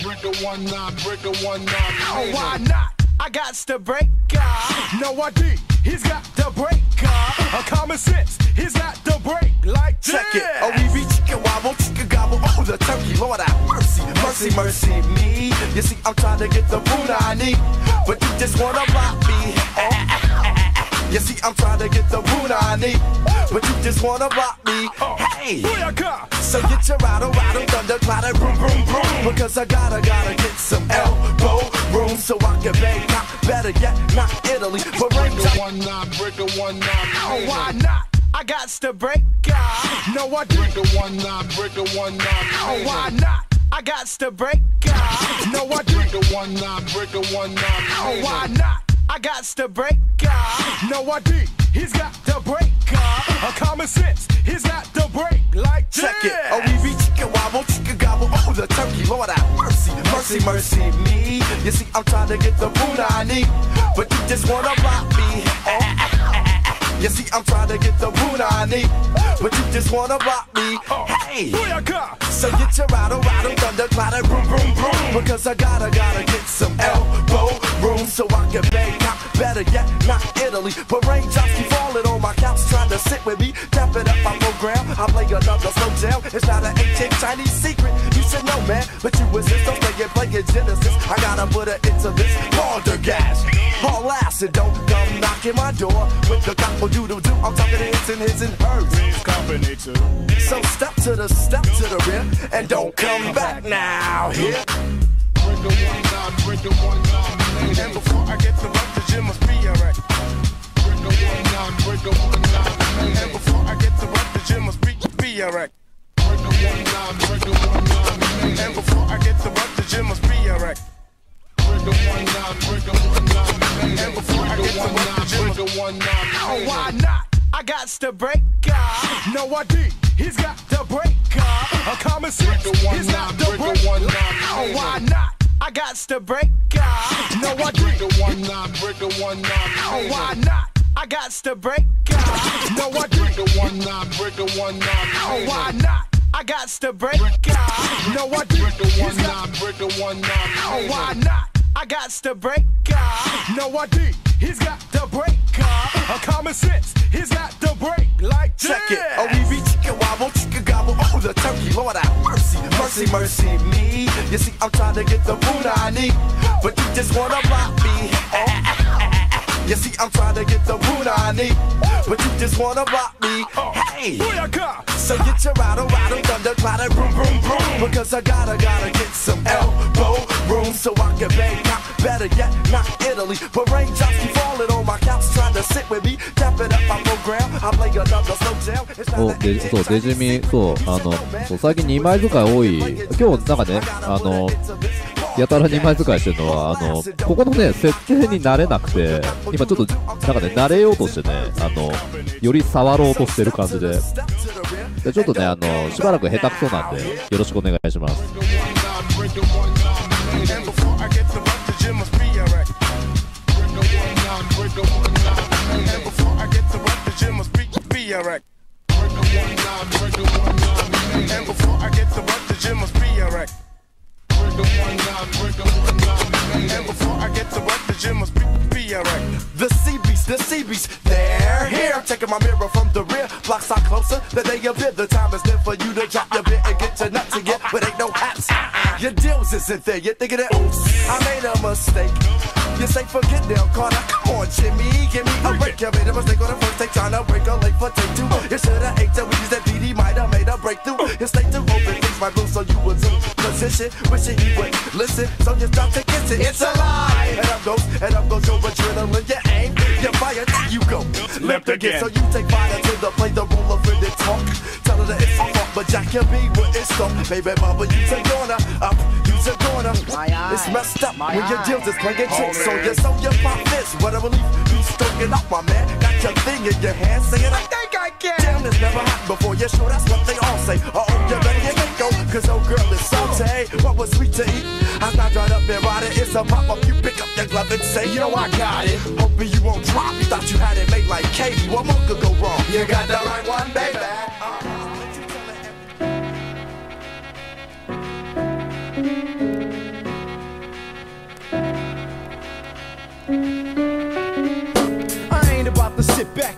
Oh, why not? I got the breaker. No ID, he's got the breaker. Common sense, he's got the break like this. Check it. Oh, we be chicken wobble, chicken gobble. Oh, the turkey, Lord have mercy, mercy, mercy me. You see, I'm trying to get the food I need, but you just wanna block me. You see, I'm trying to get the food I need, but you just wanna block me. Hey, so get your rattle, thunder, clatter, boom, boom, boom. Because I gotta get some elbow room so I can bang. Not better yet, not Italy, but range. Oh, why not? I got the breaker. No, I do. Oh, why not? I got the breaker. No, I do. Oh, why not? I got the breaker. No ID, he's got the breaker. Common sense, he's got the break like this. Check it. Oh, we be chicken wobble, chicken gobble. Oh, the turkey, Lord have mercy, mercy, mercy me. You see, I'm trying to get the food I need, but you just wanna block me. You see, I'm trying to get the food I need, but you just wanna block me. Hey, so get your rattle, thunder, clatter, boom, boom, boom. Because I gotta get some elbow room so I can bang. Not better yet, not Italy, but raindrops keep falling on my couch, trying to sit with me, tapping up my program. I play another slow jam. It's not an ancient Chinese secret, you should know, man. But you insist on playing Genesis. I gotta put it into this Baldergas. All ass and don't come knocking my door with the couple doodle-doo. I'm talking hits and his and hers. Company too. So step to the rear and don't come back now. Here. And before I get to work, the gym must be alright. And before I get to work, the gym must be alright. And before I get to work, the gym must be alright. And before I get to work, the gym must be alright. Oh, why not? I got the breaker. No ID, he's got the breaker. Common sense, he's got the breaker. Oh, why not? I got the breaker. No ID. Oh, why not? I got the breaker. No ID. Oh, why not? I got the breaker. No ID. He's got. Oh, why not? I got the breaker. No ID. He's got the breaker. Common sense, he's got the break like this. Check it. Oh, we be chicken wobble, chicken gobble. Oh, the turkey, Lord have mercy, mercy, mercy me. You see, I'm trying to get the food I need, but you just wanna block me. You see, I'm trying to get the food I need, but you just wanna block me. Hey, so get your rattle, thunder, clatter, boom, boom, boom. Because I gotta get some elbow room so I can bang. Not better yet, not Italy, but raindrops keep falling on my couch, trying to sit with me, tapping up my program. I play another slow jam. そうデジミそう最近2枚使い多い。今日なんかねやたら2枚使いしてるのはここのね設定に慣れなくて今ちょっとなんかね慣れようとしてねより触ろうとしてる感じでちょっとねしばらく下手くそなんでよろしくお願いします。 The CBs, they're here. I'm checking my mirror from the rear. Blocks are closer than they appear. The time is there for you to drop your bit and get your nuts again. But ain't no hats. Your deals isn't there. You're thinking that, oops, I made a mistake. You say forget now, Carter. Come on, Jimmy, give me a break. You made a mistake on the first take, trying to break a leg for take two. You should've ate the weeds that BD might have made a breakthrough. You stay too open, things might bloom, so you was in position. Wishing he would listen, so you stop to kiss it. It's a lie. And up goes your adrenaline. You aim, you fire, you go. Left again. So you take fire to the play, the rule of it talk. Tell her that it's a fuck, but Jack can be what it's on. Baby mama, you's a goner, up, you's a goner. It's messed up when your deals is playing tricks. So you pop this, what I believe you stroking up, my man. Got your thing in your hand, saying I think I can. Damn, this never happened before, you sure that's what they all say. You better get me go, cause old girl is saute. What was sweet to eat? I'm not dried up and rotted. It's a pop up, you pick up your glove and say, yo, I got it. Hoping you won't drop. You thought you had it made like Katie. What more could go wrong? You got the right one, baby.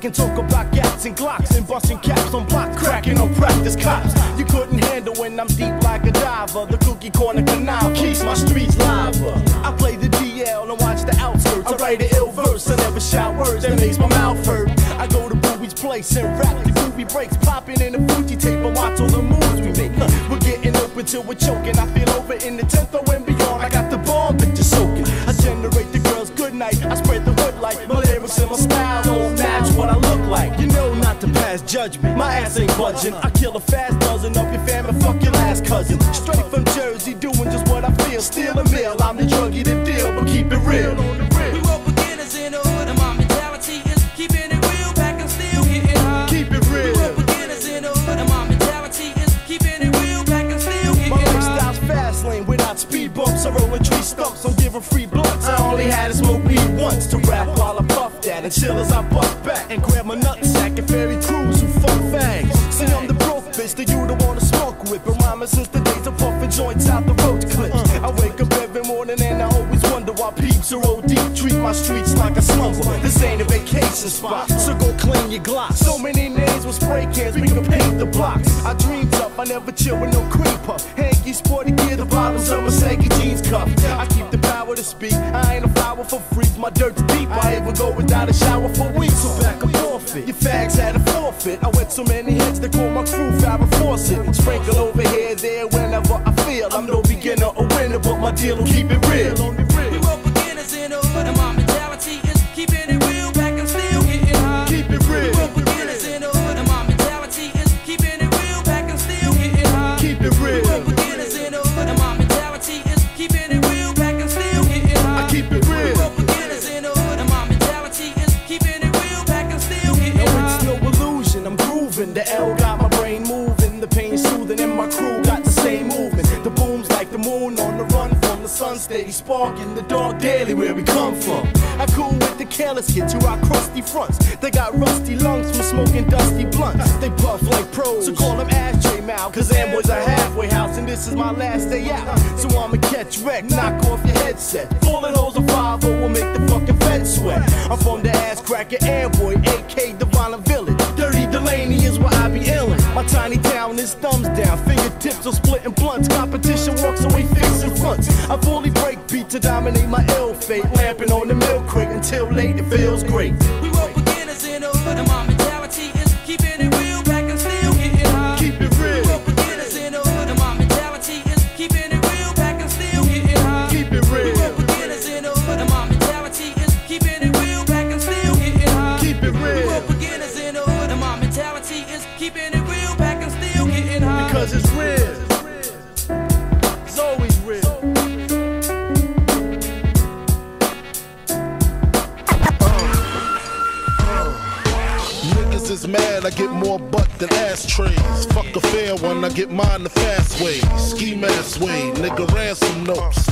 can talk about gats and glocks and busting caps on blocks, cracking on practice cops. You couldn't handle when I'm deep like a diver. The cookie corner canal keeps my streets lava. I play the DL and watch the outskirts. I write an ill verse, I never shout words that makes my mouth hurt. I go to Booby's place and rap the groovy breaks, popping in the Fuji tape and watch all the moves we make. We're getting open till we're choking. I feel over in the 10th or and beyond. I got the bomb that you're soaking. I generate the girls good night. I spread the hood light. My lyrics and my style don't match what I look like. You know not to pass judgment. My ass ain't budging. I kill a fast dozen of your fam and fuck your last cousin. Straight from Jersey, doing just what I feel. Steal a meal. I'm the druggie to deal, but keep it real. We were beginners in the hood, and my mentality is keeping it real, back and still getting high. Keep it real. We were beginners in the hood, and my mentality is keeping it real, back and still getting high. My lifestyle's fast lane without speed bumps. I roll tree stumps, I'm giving free blunts. I only had to smoke weed once to rap while I puff that and chill as I bust back and grab my nutsack and ferry crews who fuck fags. See, I'm the broke bitch that you don't wanna smoke with, but rhyming since the days of puffing joints out the road clips. I wake up every morning and I always wonder why peeps are OD. Treat my streets like a slumber. This ain't a vacation spot, so go clean your Glock. So many names with spray cans, we can paint the blocks. I dream tough, I never chill with no cream puff. Hanky, sporty gear, the bottoms of my saggy jeans cuff. I keep the power to speak, I ain't a flower for freaks. My dirt's deep, I even go without a shower for weeks. So back up off it, your fags had a forfeit. I wet so many heads, they call my crew Farrah Fawcett. Sprinkle over here, there, whenever I feel. I'm no beginner or winner, but my deal will keep it real. We were beginners in the hood, and my mentality is keeping it real, back and still getting high. Keep it real. We were beginners in the hood, and my mentality is keeping it real, back and still getting high. Keep it real. We were beginners in the hood, and my mentality is keeping it real, back and still getting high. I keep it real. We were beginners in the hood, and my mentality is keeping it real, back and still getting high. No, it's no illusion, I'm grooving. The L got my brain moving, the pain soothing, and my crew got the same movement. The boom's like the moon on the run from the sun, steady sparking the dark daily where we come from. I cool with the careless kids who rock crusty fronts. They got rusty lungs from smoking dusty blunts. They puff like pros, so call them Ashtray Mouth. Cause Amboy's a halfway house and this is my last day out. So I'ma catch wreck, knock off your headset. Bullet holes of 5 will make the fucking feds sweat. I'm from the ass cracker Amboy, AK the violent village. Dirty Delaney is where I be illin'. My tiny town is thumbs down, fingertips are splitting blunts. Competition walks away fixing fronts. I fully break beat to dominate my ill fate. Lamping on the milk crate until late, it feels great. We were beginners in the hood, and my mentality is keeping it real, back and still getting high. Keep it real. We were beginners in the hood, and my mentality is keeping it real, back and still getting high. Keep it real. We were beginners in the hood, and my mentality is keeping it real, back and still getting high. Keep it real. We were beginners in the hood, and my mentality is keeping it real, back and still getting high. Because it's real. It's always real. Niggas is mad, I get more butt than ashtrays. Fuck a fair one, I get mine the fast way. Ski mask way, nigga ransom notes.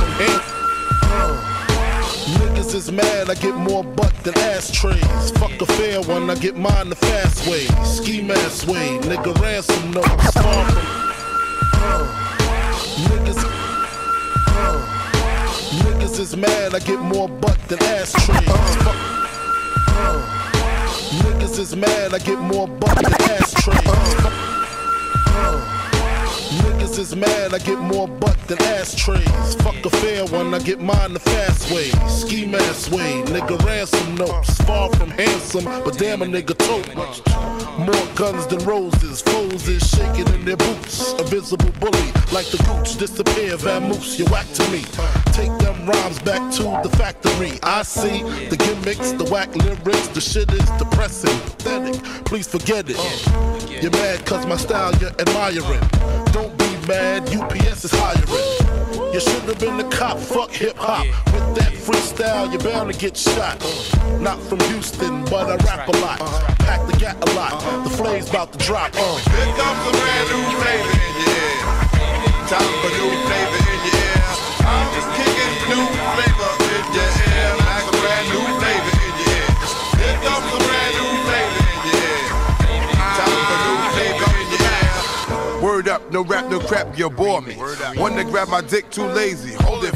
Niggas is mad, I get more butt than ashtrays. Fuck a fair one, I get mine the fast way. Ski mask way, nigga ransom notes. Niggas is mad, I get more butt than ashtrays. Niggas is mad, I get more butt than ashtrays. Niggas is mad, I get more butt than ashtrays. Fuck a fair one, I get mine the fast way. Ski mask way, nigga ransom notes. Far from handsome, but damn a nigga tote. More guns than roses, foes is shaking in their boots. A visible bully, like the gooch, disappear, vamoose, you whack to me. Take them rhymes back to the factory. I see the gimmicks, the whack lyrics, the shit is depressing, pathetic. Please forget it. You're mad cause my style you're admiring. Don't be mad, UPS is hiring. You should have been a cop, fuck hip-hop. With that freestyle, you're bound to get shot. Not from Houston, but I rap a lot. Pack the gat a lot, the flame's about to drop. Here comes a brand new flavor in your ear. Time for new flavor in your ear. I'm just kicking new flavor in your ear. Like a brand new flavor in your ear. Here comes a brand new flavor in your ear. Time for new flavor in your ear. Word up, no rap, no crap, you bore me. One to grab my dick, too lazy. Hold it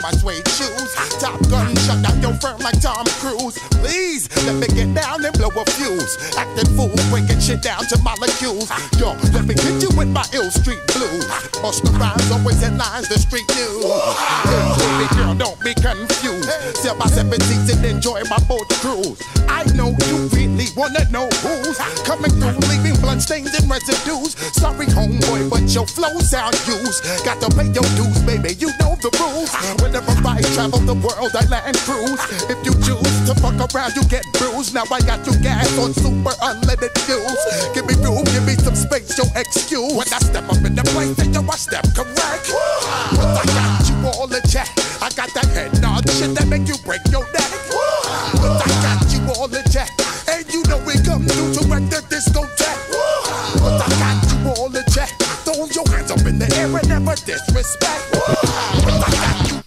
my suede shoes. Top gun shut down your firm like Tom Cruise. Please, let me get down and blow a fuse. Acting fool, breaking shit down to molecules. Yo, let me get you with my ill street blues. Bust the rhymes, always headlines, the street news. Hey, baby girl, don't be confused. Sell my 7 seats and enjoy my boat cruise. I know you really wanna know who's coming through, leaving bloodstains and residues. Sorry, homeboy, but your flow sound used. Got to pay your dues, baby, you know the rules. Whenever I travel the world, I land cruise. If you choose to fuck around, you get bruised. Now I got you gas on super unlimited fuels. Give me room, give me some space, your excuse. When I step up in the place, then you I step correct. But I got you all in check. I got that head nod shit that make you break your neck. But I got you all in check. And you know we come through to wreck the discotheque. But I got you all in check. Throw your hands up in the air and never disrespect. But I got you.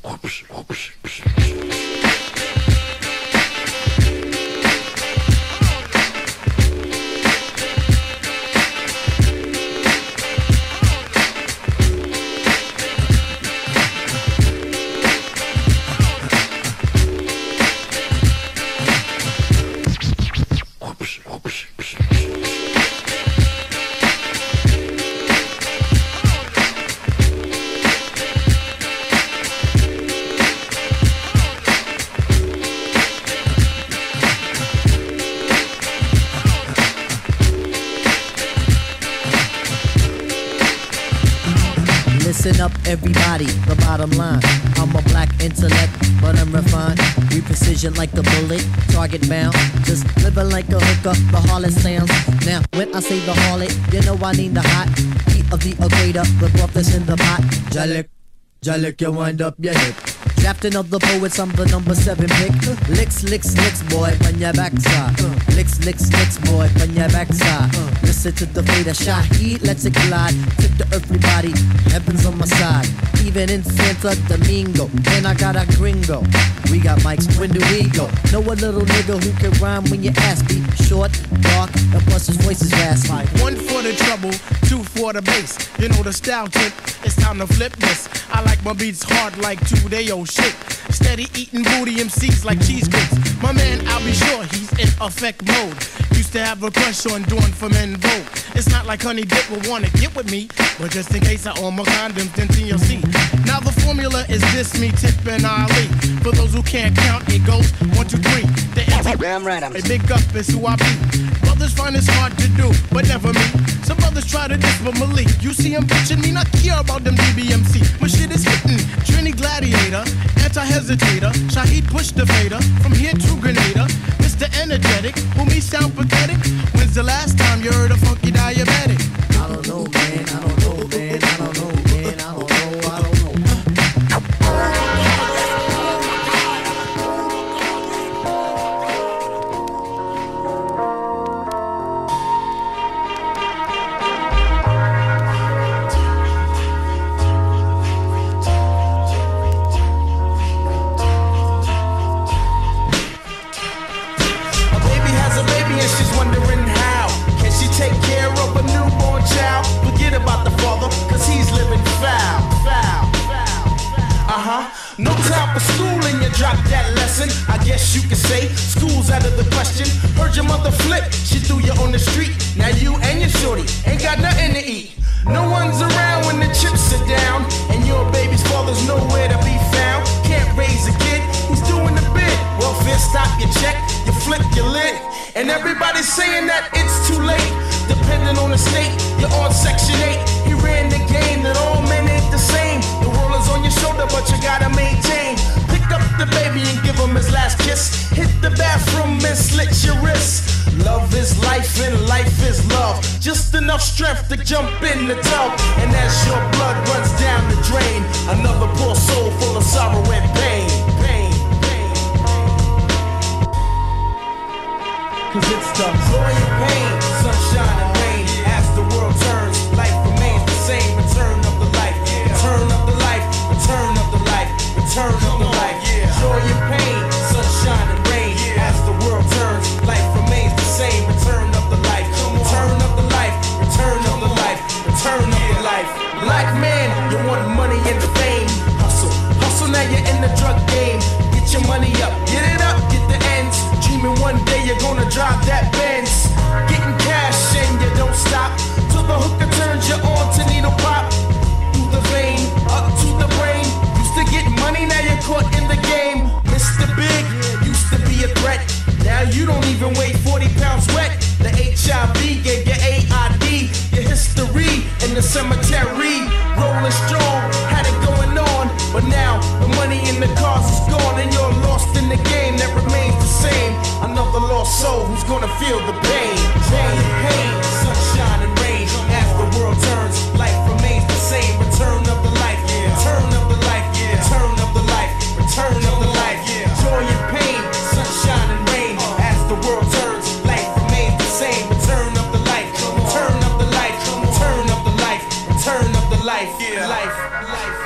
Listen up, everybody, the bottom line. I'm a black intellect, but I'm refined. We precision like the bullet, target bound. Just living like a hooker, the harlot sounds. Now, when I say the harlot, you know I need the hot heat of the equator, the broth that's in the pot. Jalik, you wind up your hip. Drafting of the poets, I'm the number 7 pick. Licks, boy, on your backside. Licks, boy, on your backside. Listen to the fader, Shaheed, let's it collide. Tip to everybody, heaven's on my side. Even in Santo Domingo, and I got a gringo. We got mics, when do we go? Know a little nigga who can rhyme when your ass be short, dark, and plus his voice is raspy. 1 for the trouble, 2 for the bass. You know the style tip, it's time to flip this. I like my beats hard like 2-day-old shit. Steady eating booty MCs like cheesecakes. My man, I'll be sure he's in effect mode. Used to have a crush on doing for men vote. It's not like Honey Dip will wanna get with me, but just in case I own my condoms, then TLC. Now the formula is this, me, Tip, and Ali. For those who can't count, it goes 1, 2, 3. Damn right, I'm a big up is who I be. Brothers find it's hard to do, but never me. Some brothers try to diss with Malik. You see him bitching me, not care about them DBMC. My shit is hitting. Trini Gladiator, anti-hesitator. Shaheed push the fader. From here to Grenada. Mr. Energetic, who me sound pathetic. When's the last time you heard a funky diabetic? I don't know, man. I don't know, man. I don't know, man. I don't know. I don't know. No time for schooling, you dropped that lesson. I guess you could say school's out of the question. Heard your mother flip, she threw you on the street. Now you and your shorty ain't got nothing to eat. No one's around when the chips are down, and your baby's father's nowhere to be found. Can't raise a kid, he's doing the bid. Welfare stop, you check, you flip your lid. And everybody's saying that it's too late. Depending on the state, you're on Section 8. He ran the game that all men ain't the same. The world is on your shoulder, but you gotta maintain. Pick up the baby and give him his last kiss. Hit the bathroom and slit your wrists. Love is life and life is love. Just enough strength to jump in the tub. And as your blood runs down the drain, another poor soul full of sorrow and pain. Cause it's the joy and pain, sunshine and rain. As the world turns, life remains the same. Return of the life, return of the life, return of the life, return of the life. Joy and pain, sunshine and rain. As the world turns, life remains the same. Return of the life, return of the life, return of the life, return of the life. Black man, you want money and fame. Hustle, hustle now you're in the drug game. Get your money up, get it up, get the ends. Dreaming one day you're gonna drive that Benz. Getting cash and you don't stop till the hooker turns you on to needle pop. Through the vein, up to the brain. Used to get money, now you're caught in the game. Mr. Big used to be a threat. Now you don't even weigh 40 pounds wet. The HIV gave you AID, your history in the cemetery. Rolling strong, had it going on. But now the money in the cars is gone and you're lost in the game that remains the same. Another lost soul who's gonna feel the pain. Pain, pain, sunshine and rain. As the world turns, life remains the same. Return of the life, return of the life, return of the life, return of the life. Joy and pain, sunshine and rain. As the world turns, life remains the same. Return of the life, return of the life, return of the life, return of the life, life, life.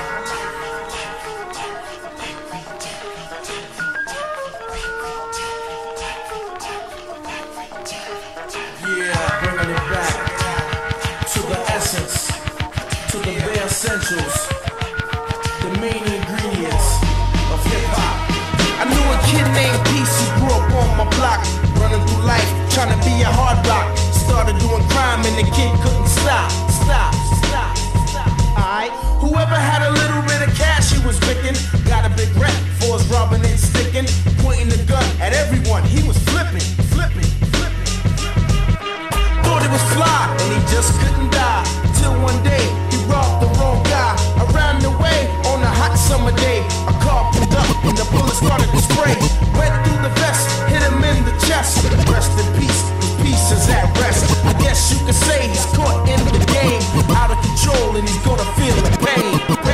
Yeah, bringing it back to the essence, to the bare essentials, the main ingredients of hip-hop. I knew a kid named Peace who grew up on my block, running through life, trying to be a hard rock. Started doing crime and the kid couldn't stop. Alright, whoever had a little bit of cash he was picking, got a big rep for his robbing and sticking, pointing the gun at everyone. He was flipping. Thought it was fly and he just couldn't die. Till one day he robbed the wrong guy. Around the way on a hot summer day, a car pulled up and the bullet started to spray. Went through the vest, hit him in the chest. Rest in peace, his peace is at rest. I guess you could say he's caught in the game, out of control and he's gonna feel the pain.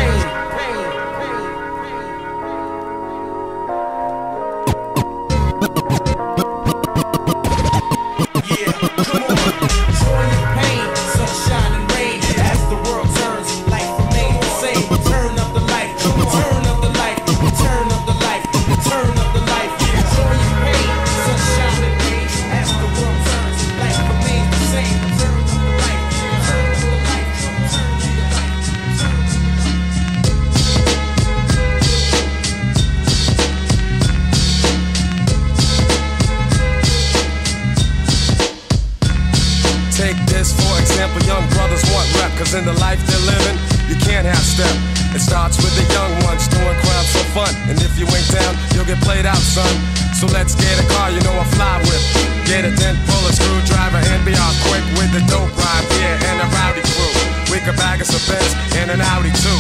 In the life they're living, you can't have step. It starts with the young ones doing crimes for fun. And if you ain't down, you'll get played out, son. So let's get a car, you know I fly with. Get it, then pull a screwdriver and be all quick with the dope rhyme, yeah, and a rowdy crew. We could bag us a Benz and an Audi too.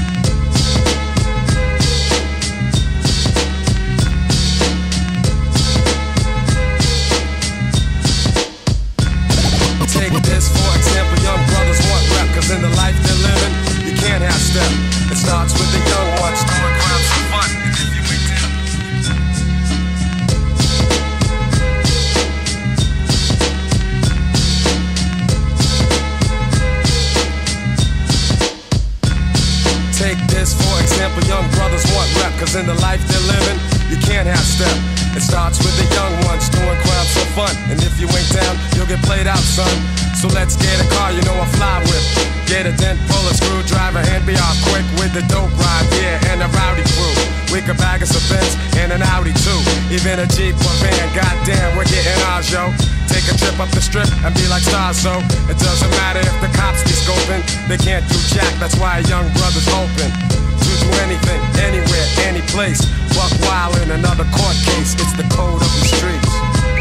Take this for example, young brothers want rep, cause in the life they're living, you can't have step. It starts with the young ones doing crimes for fun. And if you ain't down, take this for example, young brothers want rep, cause in the life they're living, you can't have step. It starts with the young ones doing crimes for fun. And if you ain't down, you'll get played out, son. So let's get a car, you know I fly with. Get it, then pull a screwdriver and be all quick with the dope ride, yeah, and a rowdy crew. We could bag us a Benz and an Audi too. Even a Jeep or van, goddamn, we're getting ours, yo. Take a trip up the strip and be like stars, so it doesn't matter if the cops be scoping. They can't do jack, that's why a young brother's open to do anything, anywhere, any place. Buck wild in another court case, it's the code of the streets.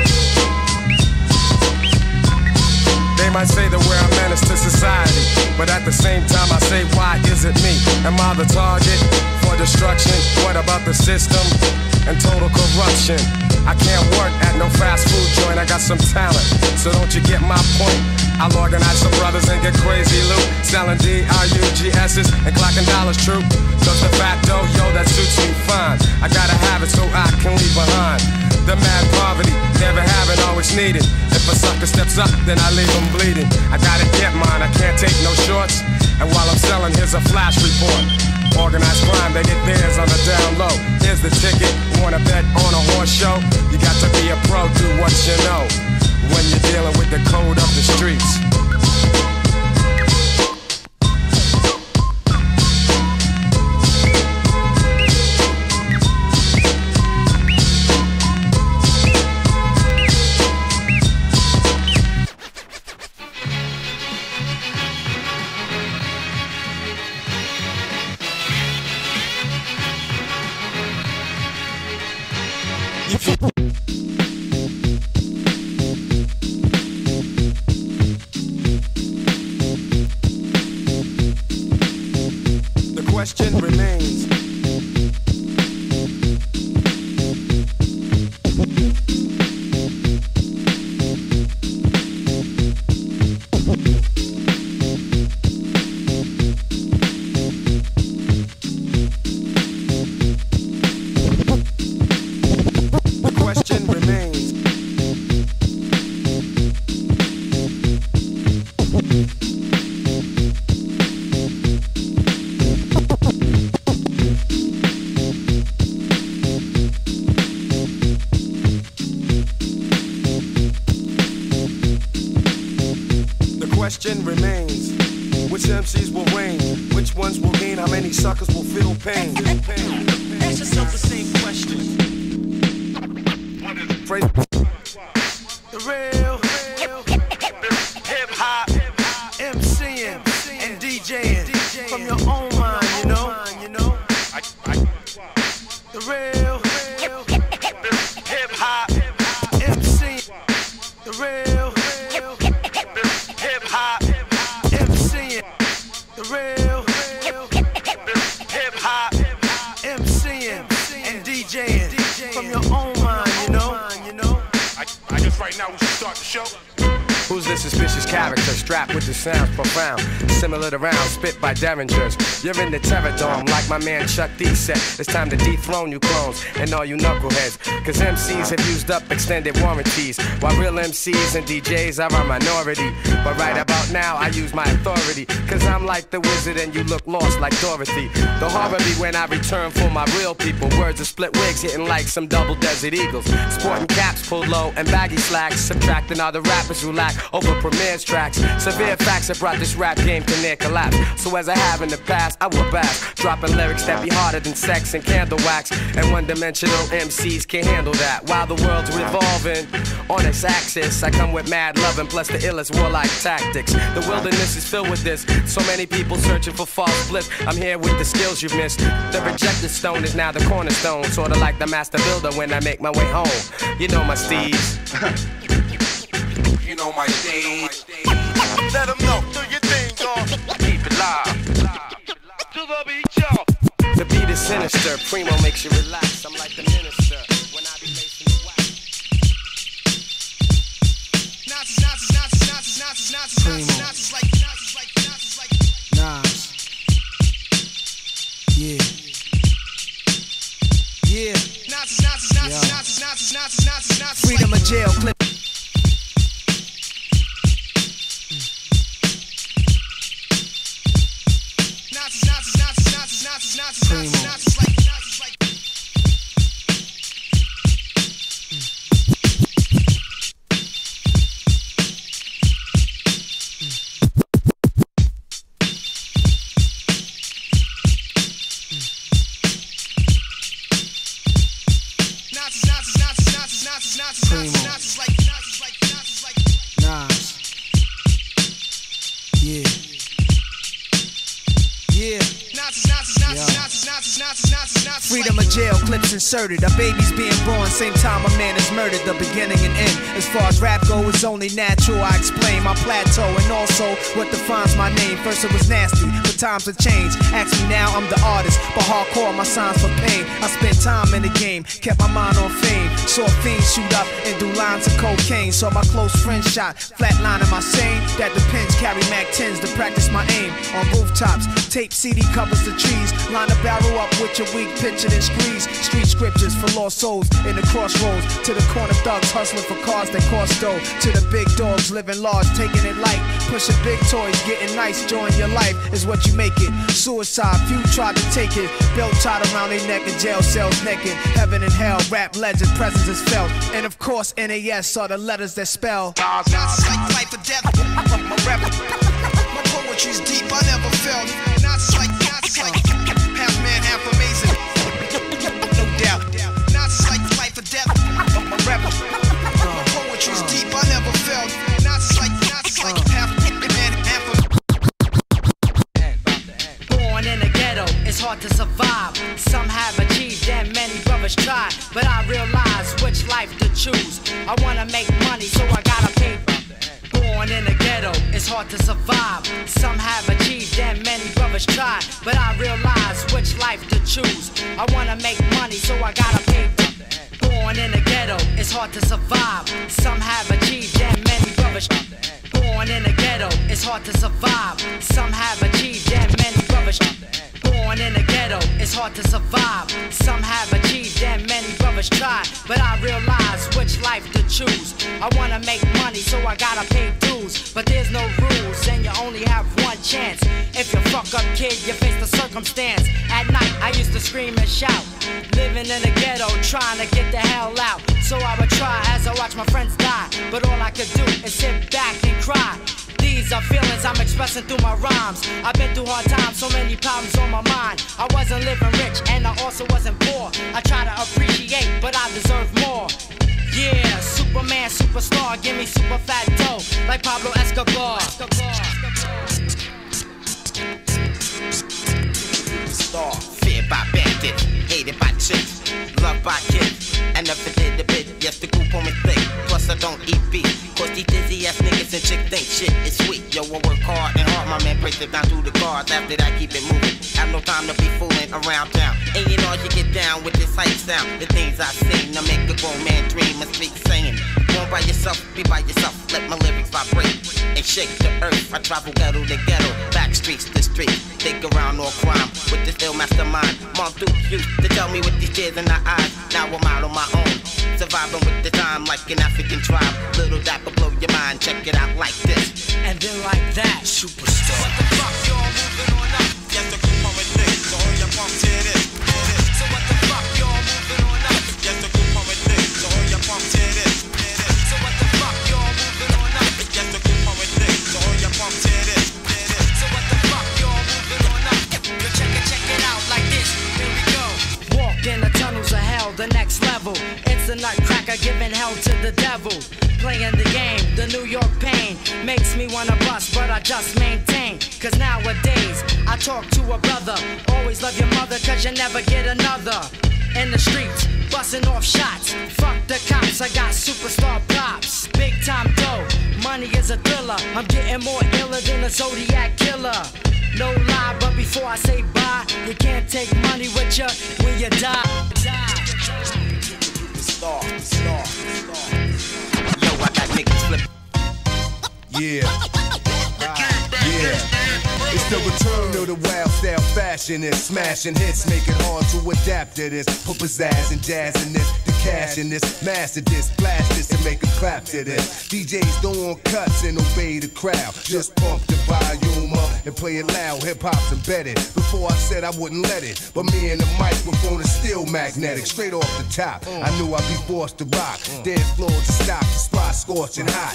They might say that we're a menace to society, but at the same time I say, why is it me? Am I the target for destruction? What about the system and total corruption? I can't work at no fast food joint, I got some talent, so don't you get my point? I'll organize some brothers and get crazy loot, selling DRUGS's and clocking dollars true. Cause the fat dough, yo, that suits me fine. I gotta have it so I can leave behind the mad poverty, never having, always needed. If a sucker steps up, then I leave him bleeding. I gotta get mine, I can't take no shorts. And while I'm selling, here's a flash report. Organized crime, they get theirs on the down low. Here's the ticket, wanna bet on a horse show? You got to be a pro, do what you know, when you're dealing with the code of the streets. question remains. Question remains. Which MCs will reign? Which ones will gain? How many suckers will feel pain? Ask yourself the same question. The real hip-hop MCing and DJing from your own mind, you know? The real hip-hop MCing. The real hip-hop MCing. The real hip-hop MCing and DJing from your own mind, you know? I guess right now we should start the show. Who's this suspicious character strapped with the sounds profound, similar to rounds spit by derringers? You're in the terror dome like my man Chuck D said. It's time to dethrone you clones and all you knuckleheads, cause MCs have used up extended warranties, while real MCs and DJs are a minority. But right about now I use my authority, cause I'm like the wizard and you look lost like Dorothy. The horror be when I return for my real people. Words of split wigs hitting like some double desert eagles, sporting caps pulled low and baggy slacks, subtracting all the rappers who lack over Premier's tracks. Severe facts have brought this rap game to near collapse. So as I have in the past, I will back, dropping lyrics that be harder than sex and candle wax. And one-dimensional MCs can't handle that. While the world's revolving on its axis, I come with mad loving plus the illest warlike tactics. The wilderness is filled with this, so many people searching for false bliss. I'm here with the skills you've missed. The rejected stone is now the cornerstone, sorta like the master builder when I make my way home. You know my steez. You know my stage. Let them know, do your thing, dog. Keep it live. To the beat, y'all. The beat is sinister, Primo makes you relax. I'm like the minister when I be lacing the wax. Nazis like Nas. Yeah. Yeah. Nazis. Freedom of jail clip. Freedom of jail clips inserted. A baby's being born, same time a man is murdered. The beginning and end. As far as rap go, it's only natural. I explain my plateau and also what defines my name. First it was nasty, but times have changed. Ask me now, I'm the artist, but hardcore my signs for pain. I spent time in the game, kept my mind on fame. Saw fiends shoot up and do lines of cocaine. Saw my close friend shot, flatlining my sane. That the pins carry Mac 10s to practice my aim. On rooftops, tape CD covers the trees. Line a barrel up with your weak picture and squeeze. Street scriptures for lost souls in the crossroads. To the corner thugs hustling for cars that cost dough. To the big dogs living large, taking it light. Pushing big toys, getting nice, join your life is what you make it. Suicide, few tried to take it. Belt tied around their neck in jail cells naked. Heaven and hell, rap legend, presence is felt. And of course, NAS are the letters that spell. Nazis like life or death. My rap, my poetry's deep, I never felt. Nazis like half man, half amazing. No doubt. Nazis like life or death. My rap, my poetry's deep, I never felt. Nazis like half man, half amazing. Born in the ghetto, it's hard to survive. Some have achieved and many brothers tried, but I realize which life to choose. I wanna make money, so I gotta pay. Born in the ghetto, it's hard to survive. Some have achieved and many brothers tried, but I realize choose. I wanna make money, so I gotta pay. Born in the ghetto, it's hard to survive. Some have achieved and many brothers. Born in the ghetto, it's hard to survive. Some have achieved and many brothers. Born in the ghetto, it's hard to survive. Some have achieved and many brothers try. But I realize which life to choose. I wanna make money, so I gotta pay dues. But there's no rules, and you only have one chance. If you fuck up, kid, you face the circumstance. At night, I used to scream and shout. Living in the ghetto, trying to get the hell out. So I would try as I watch my friends die. But all I could do is sit back and cry. These are feelings I'm expressing through my rhymes. I've been through hard times, so many problems on my mind. I wasn't living rich and I also wasn't poor. I try to appreciate, but I deserve more. Yeah, Superman, superstar, give me super fat dough like Pablo Escobar. Star, feared by bandits, hated by chicks, loved by kids. I never did a bit, yes the group on me thick. Plus I don't eat beef, cause these dizzy ass niggas and chicks think shit is sweet. Yo, I work hard and hard, my man breaks it down through the cards. After that, keep it moving. Have no time to be fooling around town. And you know you get down with this hype sound. The things I sing to make a grown man dream and speak singing. Born by yourself, be by yourself. Let my lyrics vibrate and shake the earth. I travel ghetto to ghetto, back streets to street. Think around all crime with this ill mastermind. Mom Duke used to tell me with these tears in her eyes. Now I'm out on my own, surviving with the time like an African tribe. Little dapper blow your mind, check it out like this. And then like that, superstar. What the fuck, y'all moving on up? Yes, the group on with this, so hold your pump to this. So what the fuck, y'all moving on up? Yes, the group on with this, so hold your pump to this. So what the fuck, y'all moving on up? Yes, the group on with this, so hold your pump to this. So what the fuck, y'all moving on up? Yo, check it out like this. Here we go. Walk in the tunnels of hell, the next level. It's a nutcracker giving hell to the devil. Playing the game, the New York pain makes me wanna bust, but I just maintain. Cause nowadays, I talk to a brother. Always love your mother, cause you never get another. In the streets, busting off shots. Fuck the cops, I got superstar props. Big time dough, money is a thriller. I'm getting more iller than a Zodiac killer. No lie, but before I say bye, you can't take money with you when you die. Star. Yo, I got niggas flip. Yeah. It's the return of the wild style fashion. It's smashing hits, make it hard to adapt to this. Put pizzazz and jazz in this, the cash in this, master this, blast this and make a clap to this. DJs don't want cuts and obey the crowd. Just pump the volume up and play it loud. Hip hop's embedded. Before I said I wouldn't let it, but me and the microphone is still magnetic. Straight off the top, I knew I'd be forced to rock. Dance floor to stop, the spot scorching hot.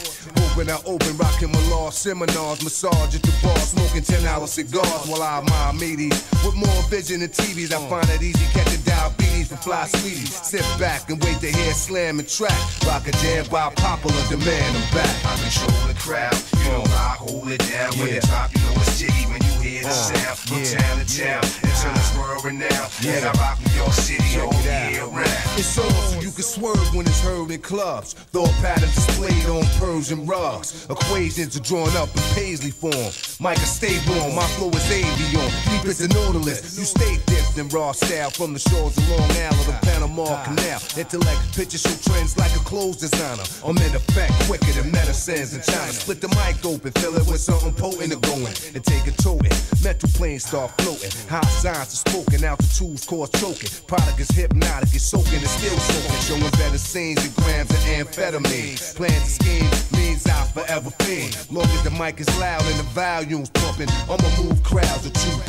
Open, rocking my law seminars, massage at the bar, smoking 10-hour cigars while I admire meaties. With more vision than TVs, I find it easy catching diabetes from fly sweeties. Sit back and wait to hear slam and track. Rock a jam by popular demand, I'm back. I control the crowd, you know I hold it down. When it drop, you know it's jiggy when you hear the sound. From town to town, until it's world renowned. And I rock New York City all year round. It's on so you can swerve when it's heard in clubs. Thought patterns displayed on Persian rugs. Equations are drawn up in Paisley form. Micah, stay warm, my flow is avion. Deep as the Nautilus, you stay dipped in raw style. From the shores of Long Island to Panama Canal. Intellect, picture show trends like a clothes designer. I'm in effect, quicker than medicines in China. Split the mic open, fill it with something potent to go in. And take it toting, mental planes start floating. High signs are spoken, altitudes cause choking. Product is hypnotic, it's soaking and still soaking. Showing better scenes than grams of amphetamine. Plans to scheme means I forever fiend. Long as the mic is loud and the volume's pumping, I'ma move crowds of 2,000.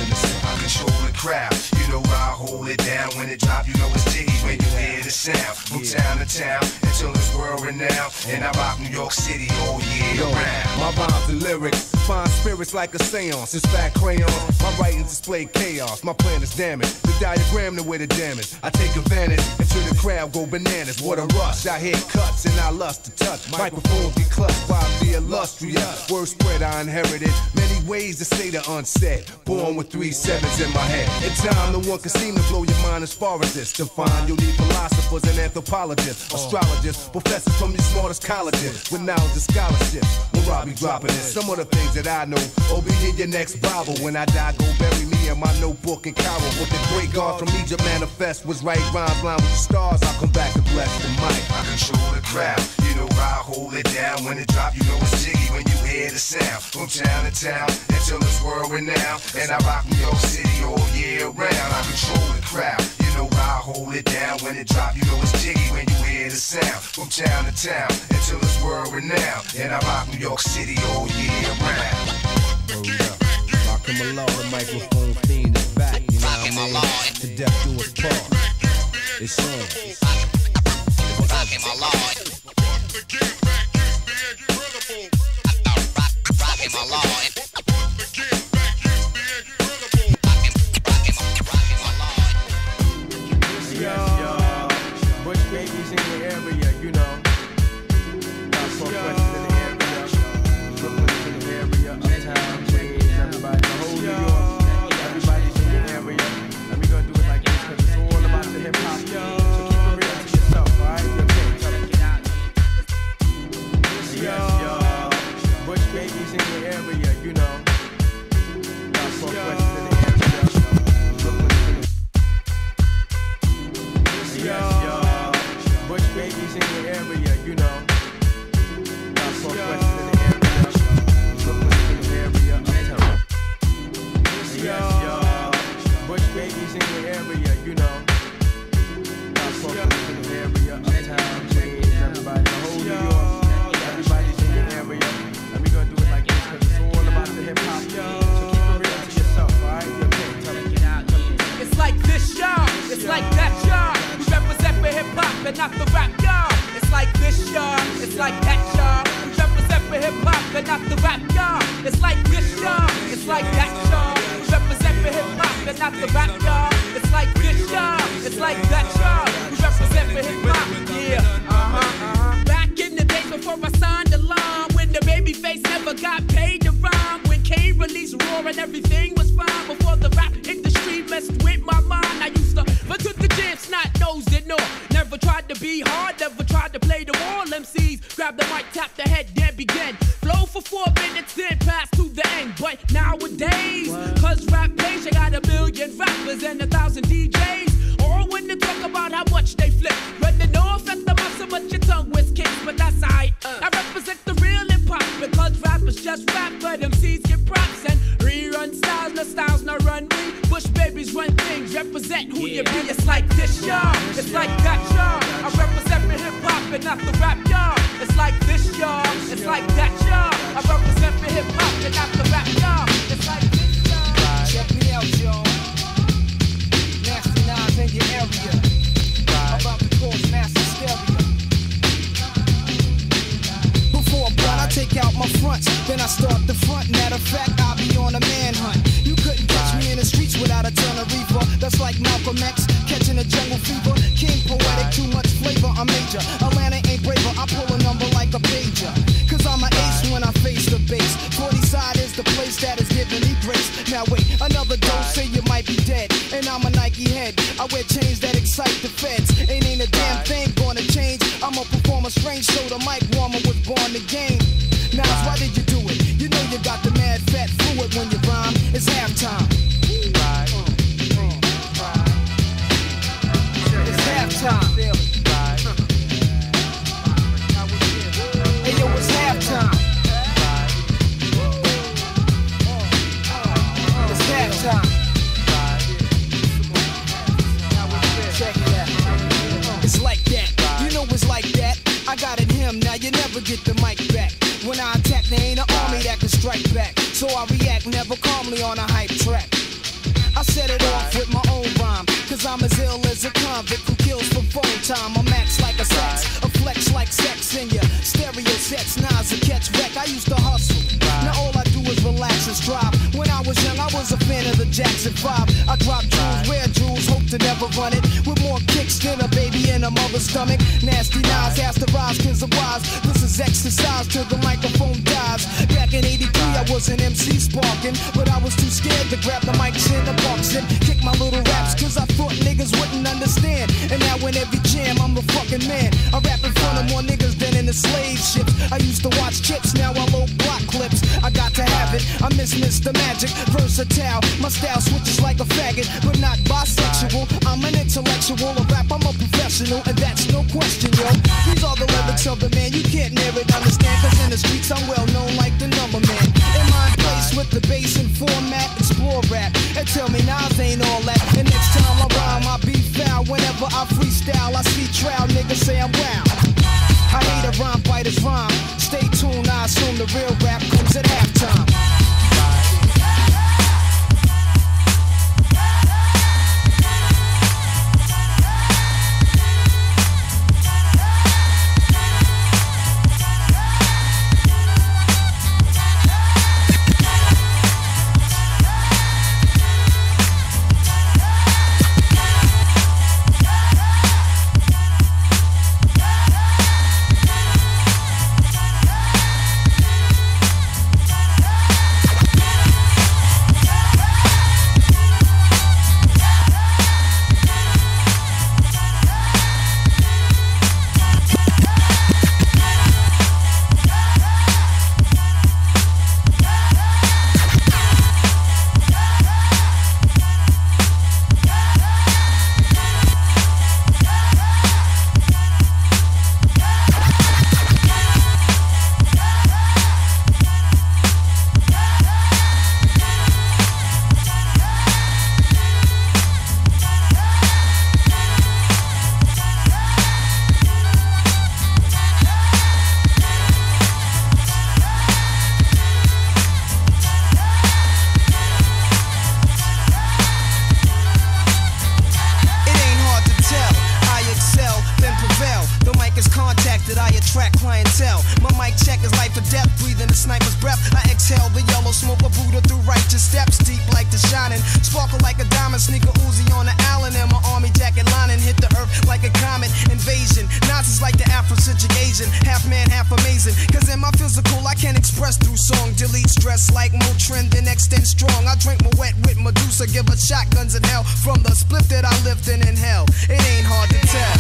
I control the crowd, you know I hold it down. When it drop, you know it's jiggy when you hear the sound. From town to town, until it's world renowned. And I rock New York City all year round. My rhymes and lyrics find spirits like a seance. It's fat crayon, my writings display chaos. My plan is damaged, the diagram the way the damage. I take advantage until the crowd go bananas. What a rush, I hear cuts and I lust to touch. Microphone be clutched by the illustrious. Word spread I inherited, many ways to say the unsaid. Born with 3 sevens in my head. In time, no one can seem to blow your mind as far as this. To find you'll need philosophers and anthropologists, astrologists, professors from the smartest colleges with knowledge and scholarships. When Robbie dropping this, some of the things that I know will be in your next Bible. When I die, go bury me me and my notebook and Carol. What the great God from Egypt manifest was right rhymes, line with the stars. I'll come back and bless the mic. I control the crowd, you know I hold it down. When it drop, you know it's jiggy when you hear the sound. From town to town, until it's world renowned. And I rock New York City all year round. I control the crowd, you know I hold it down. When it drop, you know it's jiggy when you hear the sound. From town to town, until it's world renowned. And I rock New York City all year round. Rockin' Malone, the microphone fiend is back, you know what I mean? To death do us part. It's on. Rockin' Malone. Rockin' Malone. Yo, Bush babies in the area, you know. South West in the area, Brooklyn in the area, Uptown, Queens, everybody, the whole New York, everybody's in the area. And we gonna do it like this 'cause it's all about the hip hop. So keep it real to yourself, alright? Yo, Bush babies in the area, you know. South West in the area, Brooklyn in the Yo, Bush babies in the area, you know. South West in the area, Brooklyn in the area, Uptown. Yo, Bush babies in the area, you know. South West in the area, Uptown, Queens, everybody, the whole New York, everybody's in the area. And we gonna do it like this 'cause it's all about the hip hop. So keep it real to yourself, alright? It's like this, y'all. It's like that, y'all. We represent for hip hop and not the rap, y'all. It's like this, y'all. It's like that, y'all. We represent for hip hop and not the rap, y'all. It's like this, y'all. It's like that, y'all. We represent for hip hop and not the rap, y'all. It's like this, y'all. It's like that, y'all. We represent for hip hop, yeah. Back in the days before I signed the line, when the baby face never got paid to rhyme, when Kane released Raw and everything was fine, before the rap industry messed with my mind, I used to but to the jam, snot nosed it no. Never tried to be hard, never tried to play the wall. MCs grab the mic, tap the head, then begin. Flow for 4 minutes, then pass to the end. But nowadays, 'cause rap pays, you got 1 million rappers and 1,000 DJs. All when they talk about how much they flip. Running off at the mouth so much your tongue was kicked, but that's alright. I represent the real hip hop because rappers just rap, but MCs get props and rerun styles. No styles, no run me. Bush babies run things, represent who you be. It's like this, y'all. It's like that, y'all. I represent for hip hop and not the rap, y'all. It's like this, y'all. It's like that, y'all. I represent for hip hop and not the rap, y'all. It's like this, y'all. Check me out, y'all. Nasty Nas in your area. About to cause mass hysteria. Before I'm done, I take out my fronts, then I start the front. Matter of fact, I'll be on a manhunt. You couldn't catch me in the streets without a ton of reefer. That's like Malcolm X catching a jungle fever. King poetic, too much flavor, I'm major. Atlanta ain't braver, I pull a number like a pager. 'Cause I'm an ace when I face the base. 40 side is the place that is giving me grace. Now wait, another dose, say you might be dead. And I'm a Nike head, I wear chains that excite the feds. Ain't a damn thing gonna change. I'm a performer strange, so the mic warmer was born to game. Now why did you do it? You know you got the mad fat fluid when you rhyme. It's halftime. It's halftime. Hey yo, it's halftime. It's halftime. Check it out. It's like that. You know it's like that. I got it him, now you never get the mic back. When I attack, there ain't an army that can strike back. So I react never calmly on a hype track. I set it off with my own rhyme, 'cause I'm as ill as a convict who kills for phone time. I'm max like a sex, a flex like sex in your stereo sets. Nas a catch wreck, I used to hustle. Now all I do is relax and strive. When I was young, I was a fan of the Jackson 5. I dropped jewels, rare jewels, hope to never run it. With more kicks than a baby in a mother's stomach. Nasty Nas has to rise 'cause of wise. This is exercise till the microphone dies. Back in 83, I was an MC sparking, but I was too scared to grab the mics in the box and kick my little raps 'cause I thought niggas wouldn't understand. And now in every jam, I'm the fucking man. I rap in front of more niggas than in the slave ships. I used to watch Chips, now I load block clips. I got to have it, I miss Mr. Magic, versatile. My style switches original, and that's no question, yo. These are the lyrics of the man, you can't never understand, cause in the streets I'm well known like the number man. In my place with the bass and format, explore rap, and tell me Nas ain't all that. And next time I rhyme, I be foul. Whenever I freestyle, I see trial, niggas say I'm wild. I hate a rhyme, biters rhyme. Stay tuned, I assume the real rap comes at halftime. Shotguns in hell from the split that I lived in hell. It ain't hard to tell.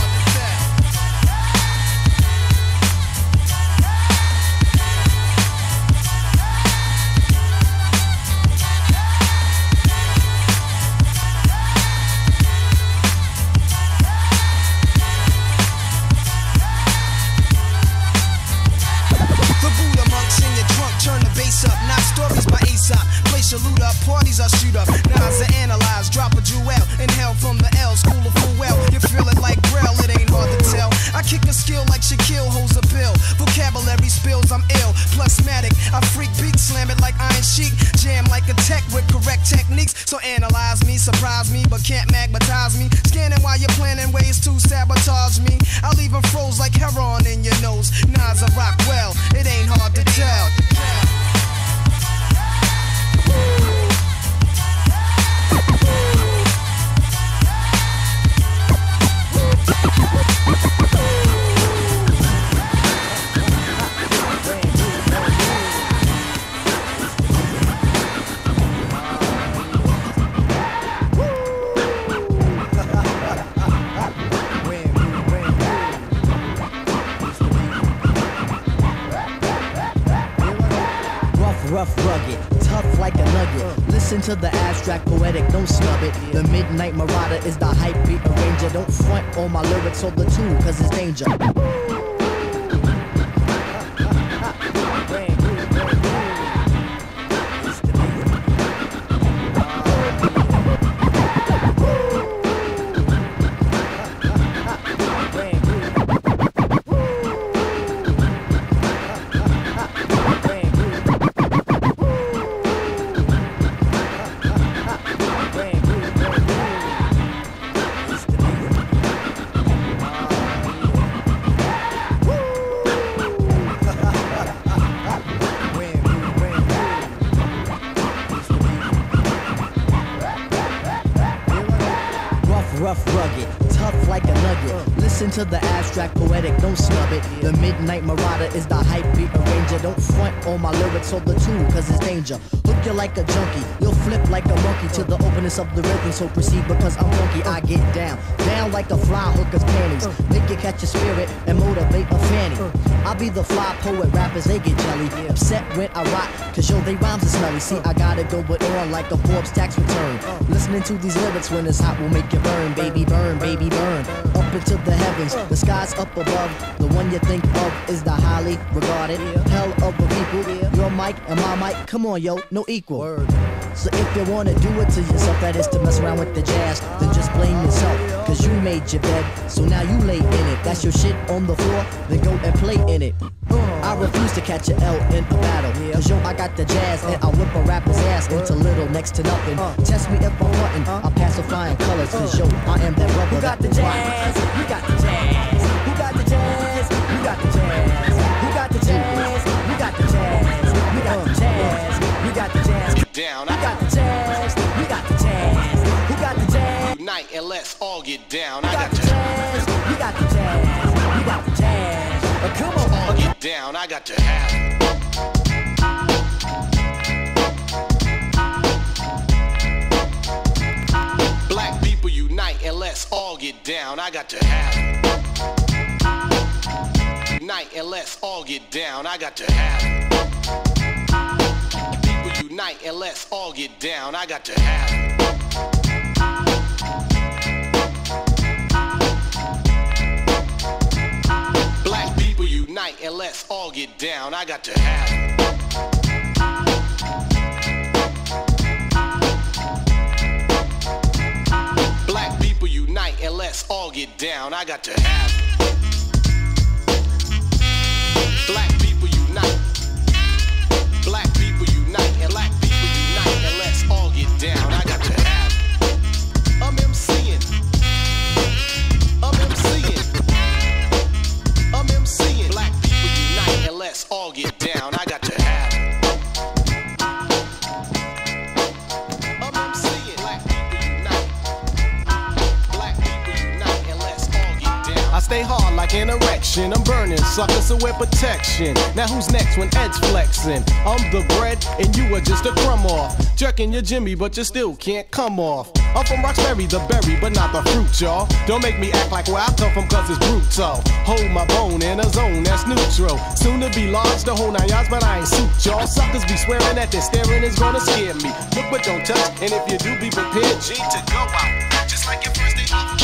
The Buddha monks in your trunk, turn the bass up, not stories by Aesop. Place your loot up, parties I shoot up. Nas I analyze, drop a jewel. Inhale from the L, school of full well. You feel it like Braille, it ain't hard to tell. I kick a skill like Shaquille holds a pill. Vocabulary spills, I'm ill. Plusmatic, I freak beat, slam it like Iron Sheik. Jam like a tech with correct techniques. So analyze me, surprise me, but can't magnetize me. Scanning while you're planning ways to sabotage me. I'll leave 'em froze like heroin in your nose. Nas I rock well, it ain't hard to tell. Rough, rugged, tough like a nugget. Listen to the abstract, poetic, don't snub it. The Midnight Marauder is the hype beat arranger. Don't front on my lyrics, hold the tool, cause it's danger. Rough, rugged, tough like a nugget. Listen to the abstract, poetic, don't snub it. The Midnight Marauder is the hype beat arranger. Don't front on my lyrics, hold the tool, cause it's danger. Hook you like a junkie, you'll flip like a monkey to the openness of the rhythm. So proceed because I'm funky, I get down like a fly hooker's panties. Make you catch your spirit and motivate a fanny. I be the fly poet, rappers they get jelly. Upset when I rock, cause yo, they rhymes are smelly. See, I gotta go with on like a Forbes tax return. Listening to these lyrics when it's hot will make you burn, baby, burn, baby, burn. Up into the heavens, the skies up above. The one you think of is the highly regarded hell of the people. Your mic and my mic, come on, yo, no equal. So if you wanna do it to yourself, that is to mess around with the jazz, then just blame yourself, cause you made your bed, so now you lay in it. That's your shit on the floor, then go and play in it. I refuse to catch a L in a battle, cause yo, I got the jazz, and I'll whip a rapper's ass into little next to nothing. Test me if I'm wantin', I'll pacify in colors, cause yo, I am that rubber. Who got the jazz? You got the jazz. Who got the jazz? You got the jazz. Who got the jazz? You got the jazz. You got the jazz. You got the jazz. Down. You got the jazz. You got the jazz. Who got the jazz? Unite and let's all get down. You got the jazz. You got the jazz. You got the jazz. Come on, all get down. I got to have it. Black people unite and let's all get down. I got to have it. Unite and let's all get down. I got to have it. Unite and let's all get down. I got to have it. Black people unite and let's all get down. I got to have it. Black people unite and let's all get down. I got to have it. Black people unite. Black people unite and black people unite and let's all get down. I got to have it. I'm MCing. I'm MCing. I'm MCing. Black people unite and let's all get down. I got to have it. I'm MCing. Black people unite. Black people unite and let's all get down. I stay hard like an erection. I'm burning suckers, so wear protection. Now who's next when Ed's flexing? I'm the bread and you are just a crumb off. Jerking your Jimmy, but you still can't come off. I'm from Roxbury, the berry, but not the fruit, y'all. Don't make me act like where I come from, cause it's brutal. Hold my bone in a zone that's neutral. Soon to be large, the whole 9 yards, but I ain't suit, y'all. Suckers be swearing that their staring is gonna scare me. Look but don't touch, and if you do, be prepared, G, to go out. Just like your first day off.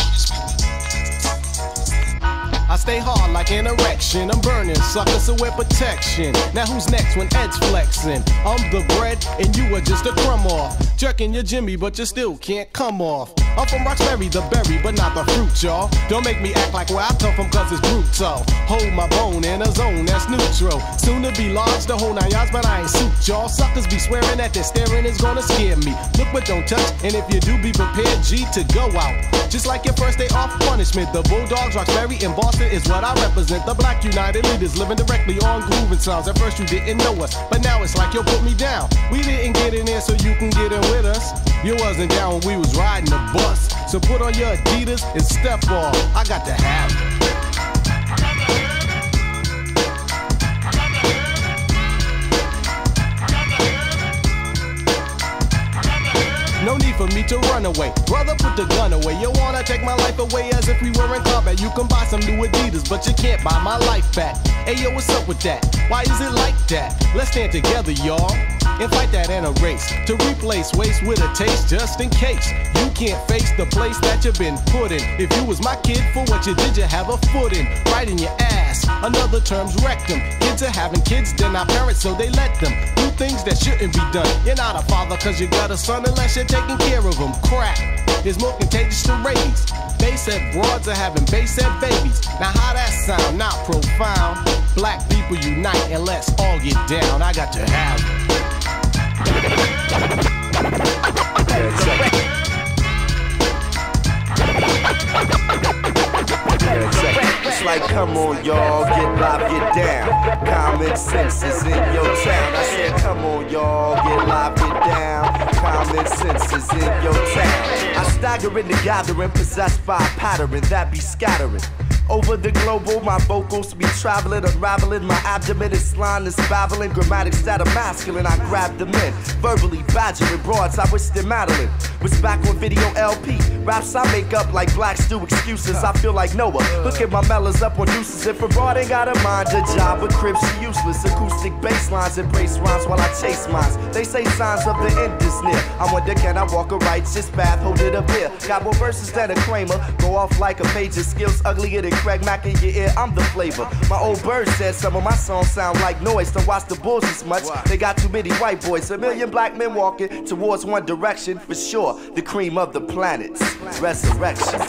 I stay hard like an erection. I'm burning suckers, so wear protection. Now who's next when Ed's flexing? I'm the bread and you are just a crumb off. Jerking your Jimmy, but you still can't come off. I'm from Roxbury, the berry, but not the fruit, y'all. Don't make me act like where I come from, cause it's brutal. Hold my bone in a zone that's neutral. Soon to be large, the whole 9 yards, but I ain't suit, y'all. Suckers be swearing that their staring is gonna scare me. Look but don't touch, and if you do, be prepared, G, to go out. Just like your first day off punishment. The Bulldogs, Roxbury, and Boston is what I represent. The Black United Leaders living directly on grooving sounds. At first you didn't know us, but now it's like you put me down. We didn't get in there so you can get in with us. You wasn't down when we was riding the bus. So put on your Adidas and step off. I got to have it. No need for me to run away. Brother, put the gun away. You wanna take my life away as if we were in combat. You can buy some new Adidas, but you can't buy my life back. Hey yo, what's up with that? Why is it like that? Let's stand together, y'all, and fight that in a race. To replace waste with a taste, just in case you can't face the place that you've been put in. If you was my kid, for what you did, you have a foot in. Right in your ass. Another term's rectum. Kids are having kids, they're not parents, so they let them do things that shouldn't be done. You're not a father cause you got a son unless you're taking care of them. Crack is more contagious than rabies. They said broads are having bass-head babies. Now how that sound? Not profound. Black people unite and let's all get down. I got to have it. It's like, come on, y'all, get live, get down. Common sense is in your town. I said, come on, y'all, get live, get down. Common sense is in your town. I stagger in the gathering, possessed by a pattern that be scattering. Over the global, my vocals be traveling, unraveling. My abdomen is line is babbling. Grammatics that are masculine, I grab them in. Verbally badgering broads, I wish they're Madeline. Was back on video LP Raps I make up like blacks do excuses. I feel like Noah. Look at my melons up on deuces. If a broad ain't got a mind, a job, but cribs she useless. Acoustic bass lines embrace rhymes while I chase mines. They say signs of the end is near. I wonder can I walk a righteous path, hold it up here. Got more verses than a Kramer. Go off like a major. Skills uglier than Craig Mack in your ear. I'm the flavor. My old bird said some of my songs sound like noise. Don't watch the Bulls as much. They got too many white boys. A million black men walking towards one direction for sure. The cream of the planets. Resurrection.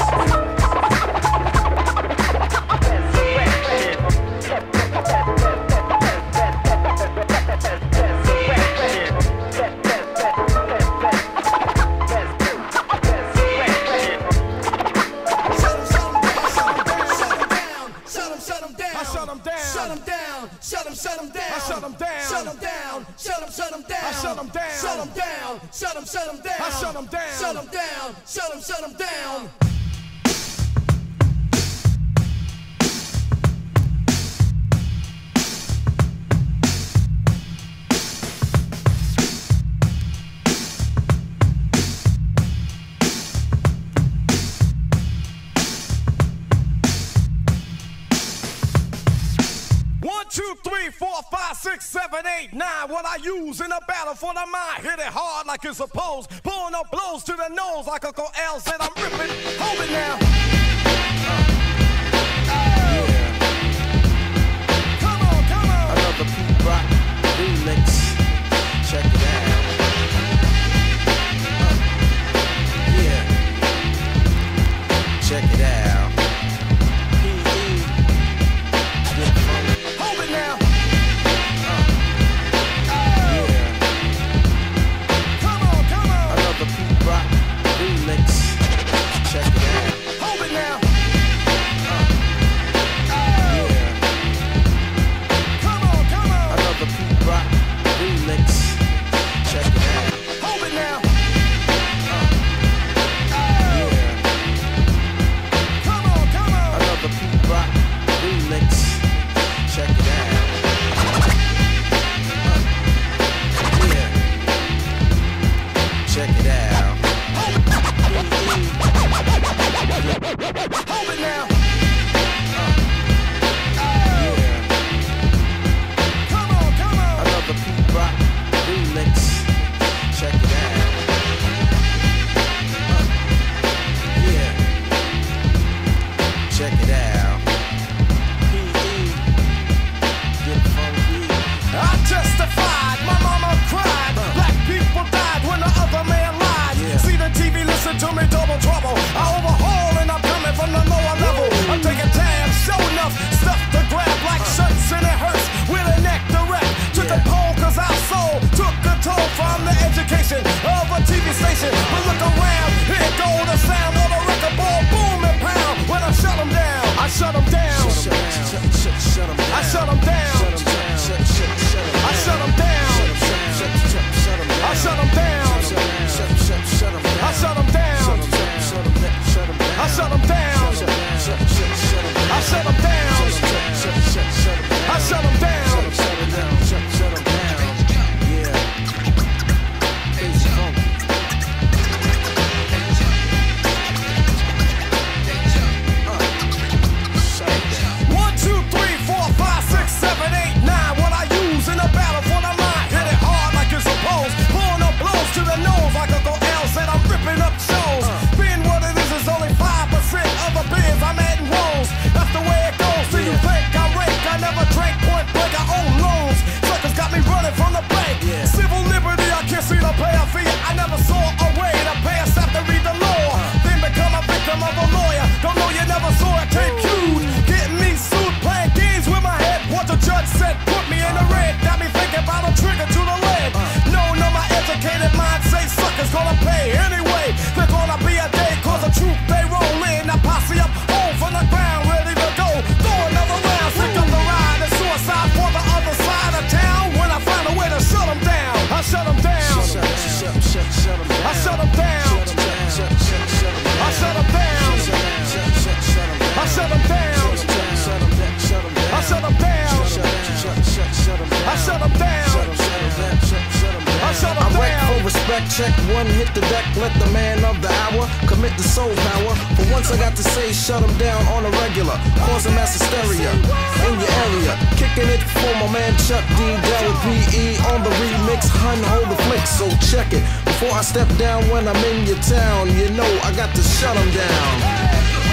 Shut them down. One, two, three, four, five, 6, 7, 8, 9. What I use in a battle for the mind. Hit it hard like it's supposed. Pulling up blows to the nose like Uncle L said I'm ripping. Hold it now. Come on, come on. Another Pete Rock remix. Check it out. Yeah. Check it out. Hold it now. Another Pete Rock remix. Check it out. Hold it now. Come on. Another Pete Rock remix. Check it out. Hold it now. Come on. Another Pete Rock remix. Check it out. Check it out. Hold it now. Come on. Another Pete Rock remix. Check it out. Yeah. Check it out. I testified, my mama cried. Black people died when the other man lied. See the TV, listen to me, double trouble. I overhaul and I'm coming from the lower level. I'm taking tabs, show enough stuff to grab like shirts and it hurts with a neck direct to the pole cause our soul took control from the education of a TV station. But look around, here go the sound of a record ball, boom and pound. When I shut them down, I shut them down. I shut them down. I shut them down. I shut them down. I shut them down. I shut them down. I shut them down. I shut them One, two, three, four, five, 6, 7, 8, 9. What I use in a battle for the mind. Hit it hard like it's supposed. Pulling up blows to the nose like Uncle L said I'm ripping up shows. Being what it is only 5% of the biz I'm adding rolls. That's the way it goes. Do you think I'm rake? I never drank point blank. I own loans. Suckers got me running from the bank. Civil liberty, I can't see the payer fee. I never saw a way to pay us after read the law. Then become a victim of a lawyer. Don't know you never saw it take cute. Getting me sued, playing games with my head. What the judge said, put me in the red. Got me thinking about a trigger to the leg. No, my educated mind say suckers gonna pay anyway. There's gonna be a day cause the truth they roll in. I posse up home from the ground, ready to go. Throw another round, pick up the ride and suicide for the other side of town. When I find a way to shut them down, I shut them down. I shut them down. I shut them down. I shut them down. I shut them down. I shut them down. I shut them down. I wreck for respect, check one hit the deck, let the man of the hour commit the soul power. For once I got to say, shut him down on a regular, causing mass hysteria in your area. Kicking it for my man Chuck D. Del P.E. on the remix, hun, hold the flick, so check it. Before I step down when I'm in your town, you know I got to shut him down.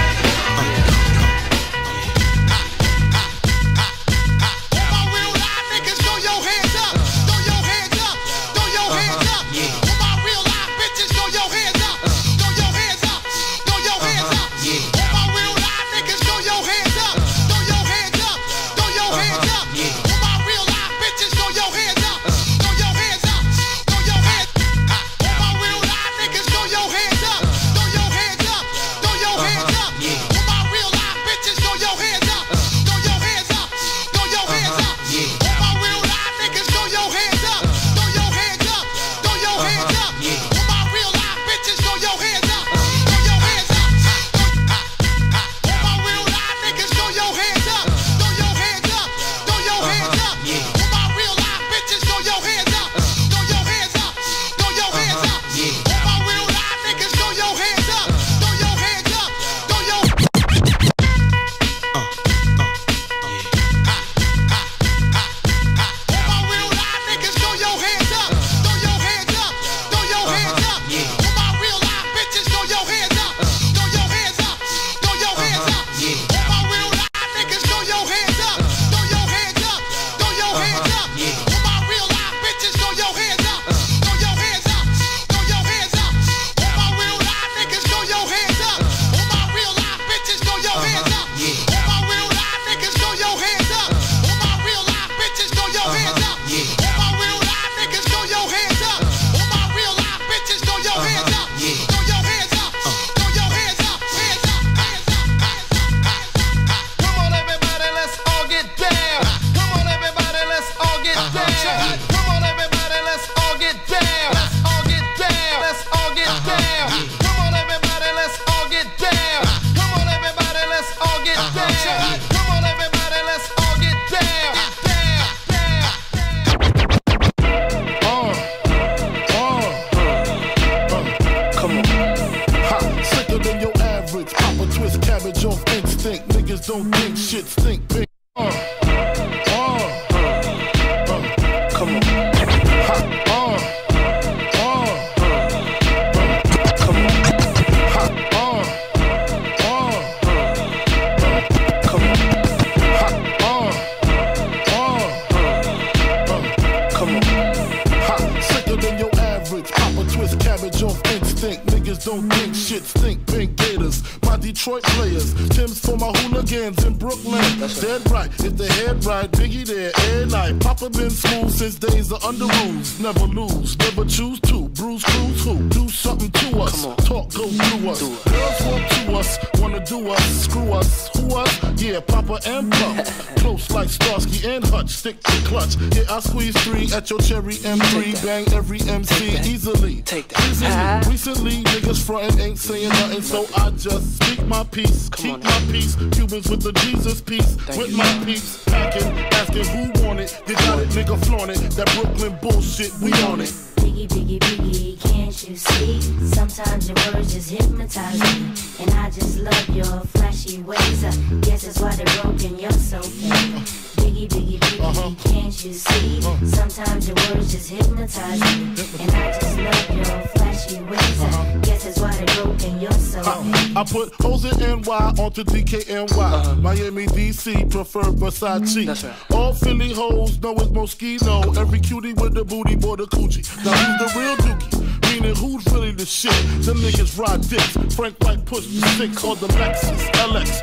Under rules, never lose, never choose to. Bruise, cruise, who? Do something to us. Talk, go through us. Girls want to us, wanna do us, screw us. Who us? Yeah, Papa and Pump. Close like Starsky and Hutch, stick to clutch. Yeah, I squeeze 3 at your cherry M3. Bang every MC easily. Take that. Recently, niggas frontin' ain't saying nothing, so I just speak my peace, keep my peace. Cubans with the Jesus peace, with my peace. Packing, asking who want it. You got it, nigga, flaunt it. That Brooklyn bullshit, we on it. Biggie, biggie, biggie, can't you see? Sometimes your words just hypnotize me. And I just love your flashy ways. Guess that's why they're broken, you're so fake. Biggie, biggie, biggie, can't you see? Sometimes your words just hypnotize me. And I just love your flashy ways. Guess that's why they're broken, you're so fake. I put hoes in NY onto DKNY. Miami, DC, prefer Versace. That's right. All Philly hoes know it's Moschino. Every cutie with the booty, boy, the coochie. Now who's the real dookie? Meaning who's really the shit? Them niggas ride dicks. Frank White push the 6 on the Lexus LX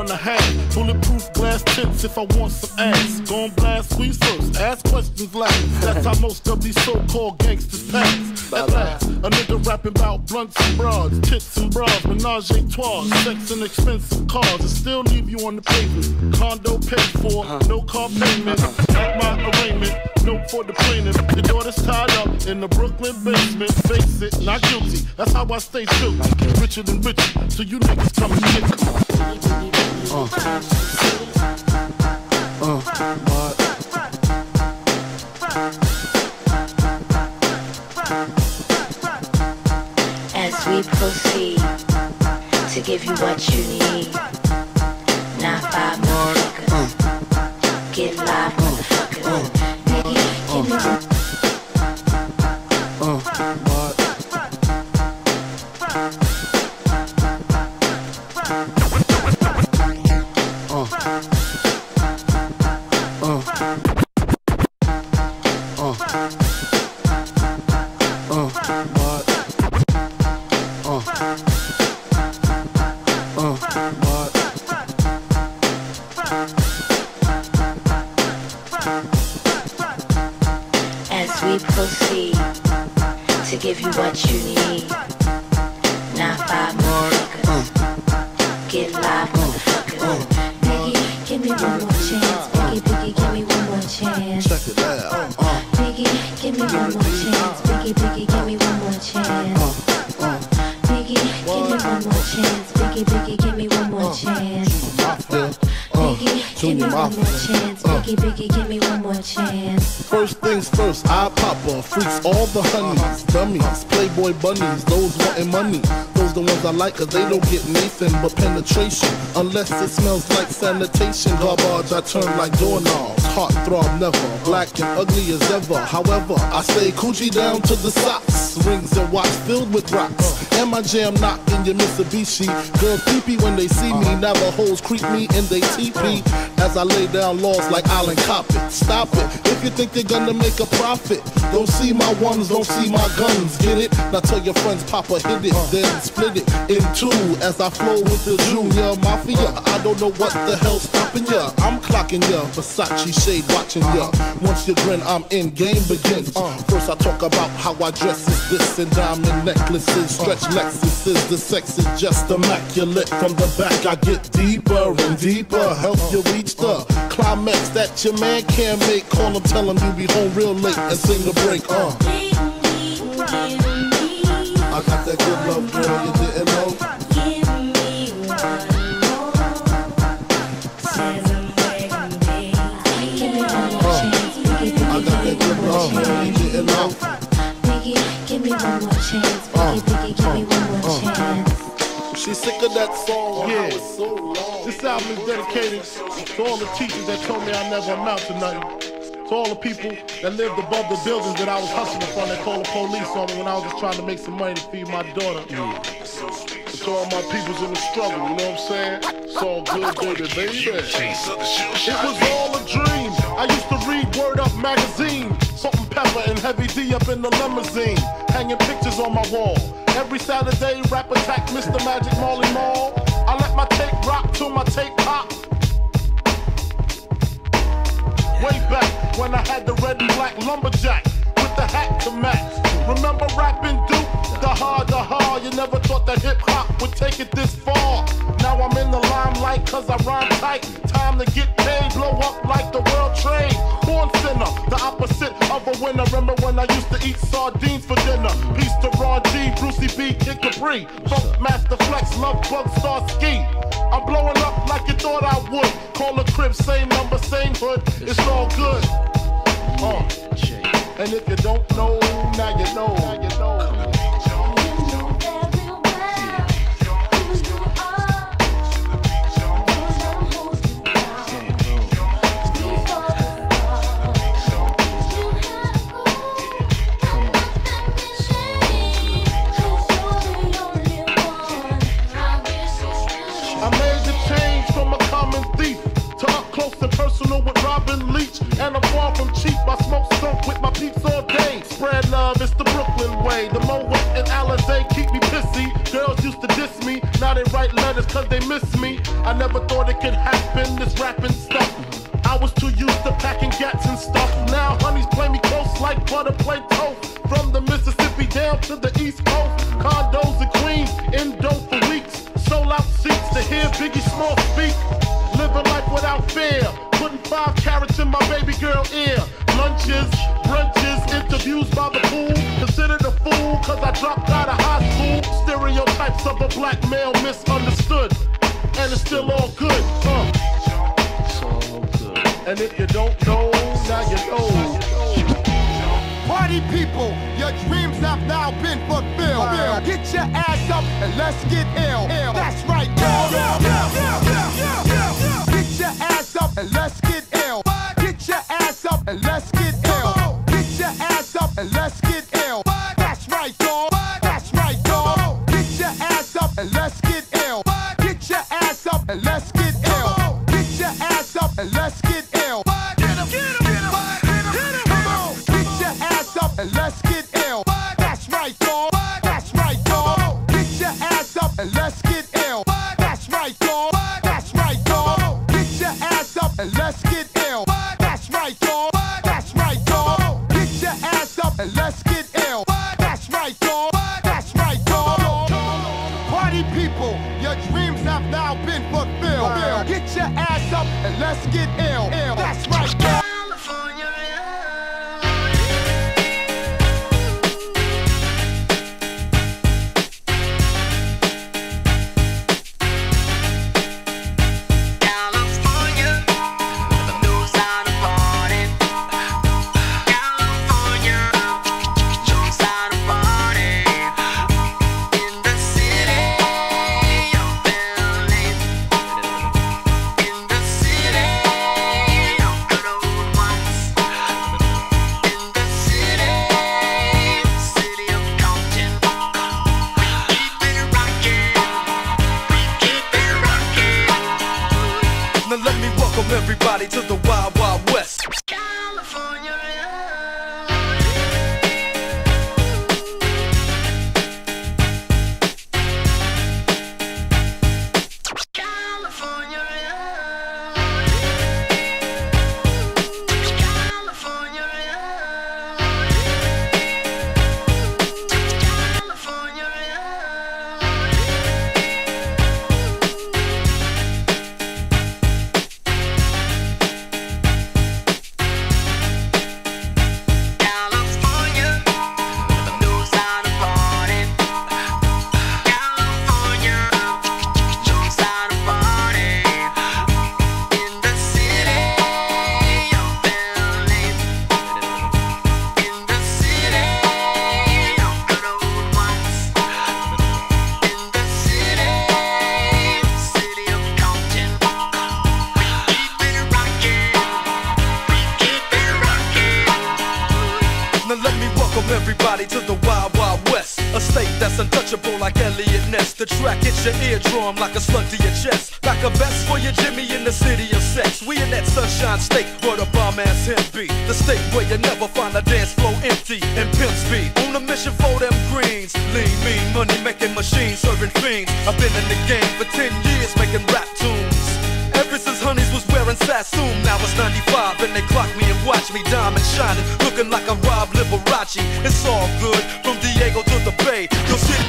4.5. Bulletproof glass tips if I want some ass. Gon' blast squeeze first, ask questions last. That's how most of these so-called gangsters pass. At last, a nigga rapping about blunts and broads, tits and bras, menage a trois, sex and expensive cars, and still leave you on the pavement. Condo paid for, no car payment. At my arraignment, note for the plaintiff. Your daughter's tied up in the Brooklyn basement. Face it, not guilty. That's how I stay true. Richer than richer, so you niggas come and get we proceed to give you what you need. 9-5 motherfuckers, get live motherfuckers. Biggie, give me one. As we proceed to give you what you need. 9-5 motherfuckers, get live motherfuckers. Biggie, give me one more chance. Biggie, Biggie, give me one more chance. Check it out. Biggie, give me one more chance. Biggie, Biggie, give me one more chance. Biggie, give me one more chance. Biggie, Biggie, give me one more chance. Biggie, give me one more chance. Biggie, Biggie, give me one more chance. First things first, I pop her, freaks all the honeys, dummies, playboy bunnies, those wanting money. Those the ones I like, cause they don't get Nathan but penetration. Unless it smells like sanitation. Garbage, I turn like doorknobs. Heart throb never, black and ugly as ever. However, I stay coochie down to the socks. Rings and watch filled with rocks. And my jam knocking your Mitsubishi. Girls peepee when they see me. Now the hoes creep me in they teepee. As I lay down laws like Island Coppet. Stop it, if you think they're gonna make a profit. Don't see my ones, don't see my guns. Get it? Now tell your friends Papa hit it. Then split it in two as I flow with the Junior Mafia. I don't know what the hell's stopping ya. I'm clocking ya, Versace shade watching ya. Once you grin, I'm in, game begins. First I talk about how I dress is this and diamond necklaces, stretch Lexuses. The sex is just immaculate. From the back I get deeper and deeper. Help you reach the climax that your man can't make. Call him, tell him you be home real late and sing the break. I got that good love, girl, you didn't know. Give me one more. Says I'm begging, baby. Give me one more chance. Biggie, Biggie, I got that good love, girl, you didn't know. Biggie, give me one more chance. Biggie, Biggie, give me one more chance. She's sick of that song, yeah. It's so long. This album is dedicated to all the teachers that told me I never amount to nothing. To all the people that lived above the buildings that I was hustling from, that called the police on me when I was just trying to make some money to feed my daughter. To all my peoples in the struggle, you know what I'm saying? It's all good, baby. It was all a dream. I used to read Word Up magazine. Salt and Pepper and Heavy D up in the limousine. Hanging pictures on my wall. Every Saturday, rap attack Mr. Magic Marley Marl. I let my tape rock till my tape pop. Way back when I had the red and black lumberjack with the hat to match. Remember rapping Duke? The hard, you never thought that hip-hop would take it this far. Now I'm in the limelight cause I rhyme tight. Time to get paid, blow up like the world trade. Born sinner, the opposite of a winner. Remember when I used to eat sardines for dinner? Peace to Ron G, Brucey B, Kid Capri, Funk Master Flex, Love Bug, Star Ski. I'm blowing up like you thought I would. Call a crib, same number, same hood. It's all good. And if you don't know, now you know. Now you know. And I'm far from cheap, I smoke skunk with my peeps all day. Spread love, it's the Brooklyn way. The Moet and Alizé keep me pissy. Girls used to diss me, now they write letters cause they miss me. I never thought it could happen, this rapping stuff. I was too used to packing gats and stuff. Now honeys play me close like butter play toast. From the Mississippi down to the East Coast. Condos in Queens, in dope for weeks. Sold out seats to hear Biggie Small speak. Living life without fear. Putting 5 carats in my baby girl ear. Lunches, brunches, interviews by the pool. Considered a fool cause I dropped out of high school. Stereotypes of a black male misunderstood. And it's still all good, And if you don't know, now you know. Party people, your dreams have now been fulfilled. Get your ass up and let's get ill. That's right, y'all. Get your ass up and let's get ill. Get your ass up and let's get ill. Get your ass up and let's get ill. That's right, y'all. That's right, y'all. Get your ass up and let's get ill. Get your ass up and let's get ill. Get your ass up and let's get ill. Get 'em, get 'em, get 'em, get 'em. Come on, get your ass up and let's get ill. That's right, y'all. That's right, y'all. Get your ass up and let's get ill. That's right, y'all. That's right, y'all. Get your ass up and let's get ill. That's right, y'all. That's right, y'all. Get your ass up and let's get ill. That's right, y'all. That's right, y'all. Party people, your dreams have now been fulfilled. Get your ass up and let's get ill. That's right, y'all. Everybody to the Wild Wild West. Everybody to the Wild Wild West, a state that's untouchable like Elliot Ness. The track hits your eardrum like a slug to your chest, like a vest for your Jimmy in the city of sex. We in that sunshine state where the bomb ass him be, the state where you never find a dance floor empty and pimp speed. On a mission for them greens, lean, mean, money making machines, serving fiends. I've been in the game for 10 years making rap tunes. Ever since Honeys was wearing Sassoon, now it's 95 and they clock me and watch me diamond shining, looking like I'm Rob Liberace. It's all good, from Diego to the Bay. You'll see.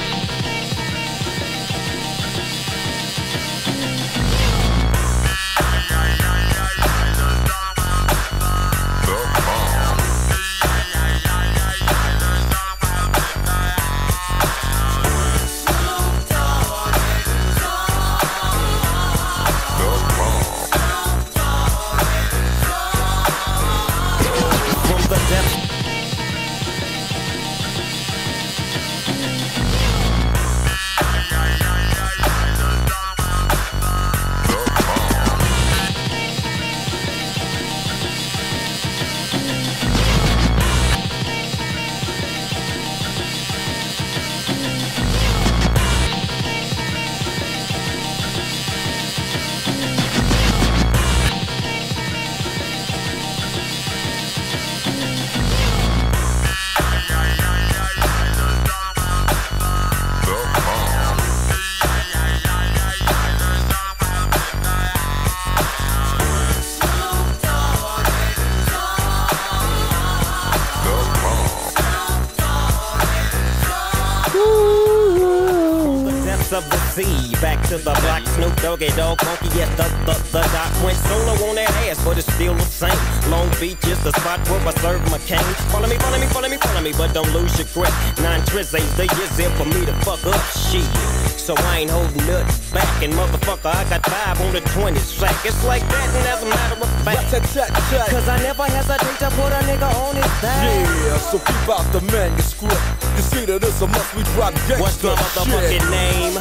C. Back to the block, Snoop Doggy Dogg, Funky, yes, the doc went solo on that ass, but it's still the same. Long Beach is the spot where I serve my cane. Follow me, but don't lose your grip. 9 tris ain't the years in for me to fuck up shit. So I ain't holding nothing back, and motherfucker, I got 5 on the 20 sack. It's like that, and as a matter of fact, cause I never hesitate to put a nigga on his back. Yeah, so keep out the manuscript. You see that it's a must we drop gangsta. What's my motherfucking name?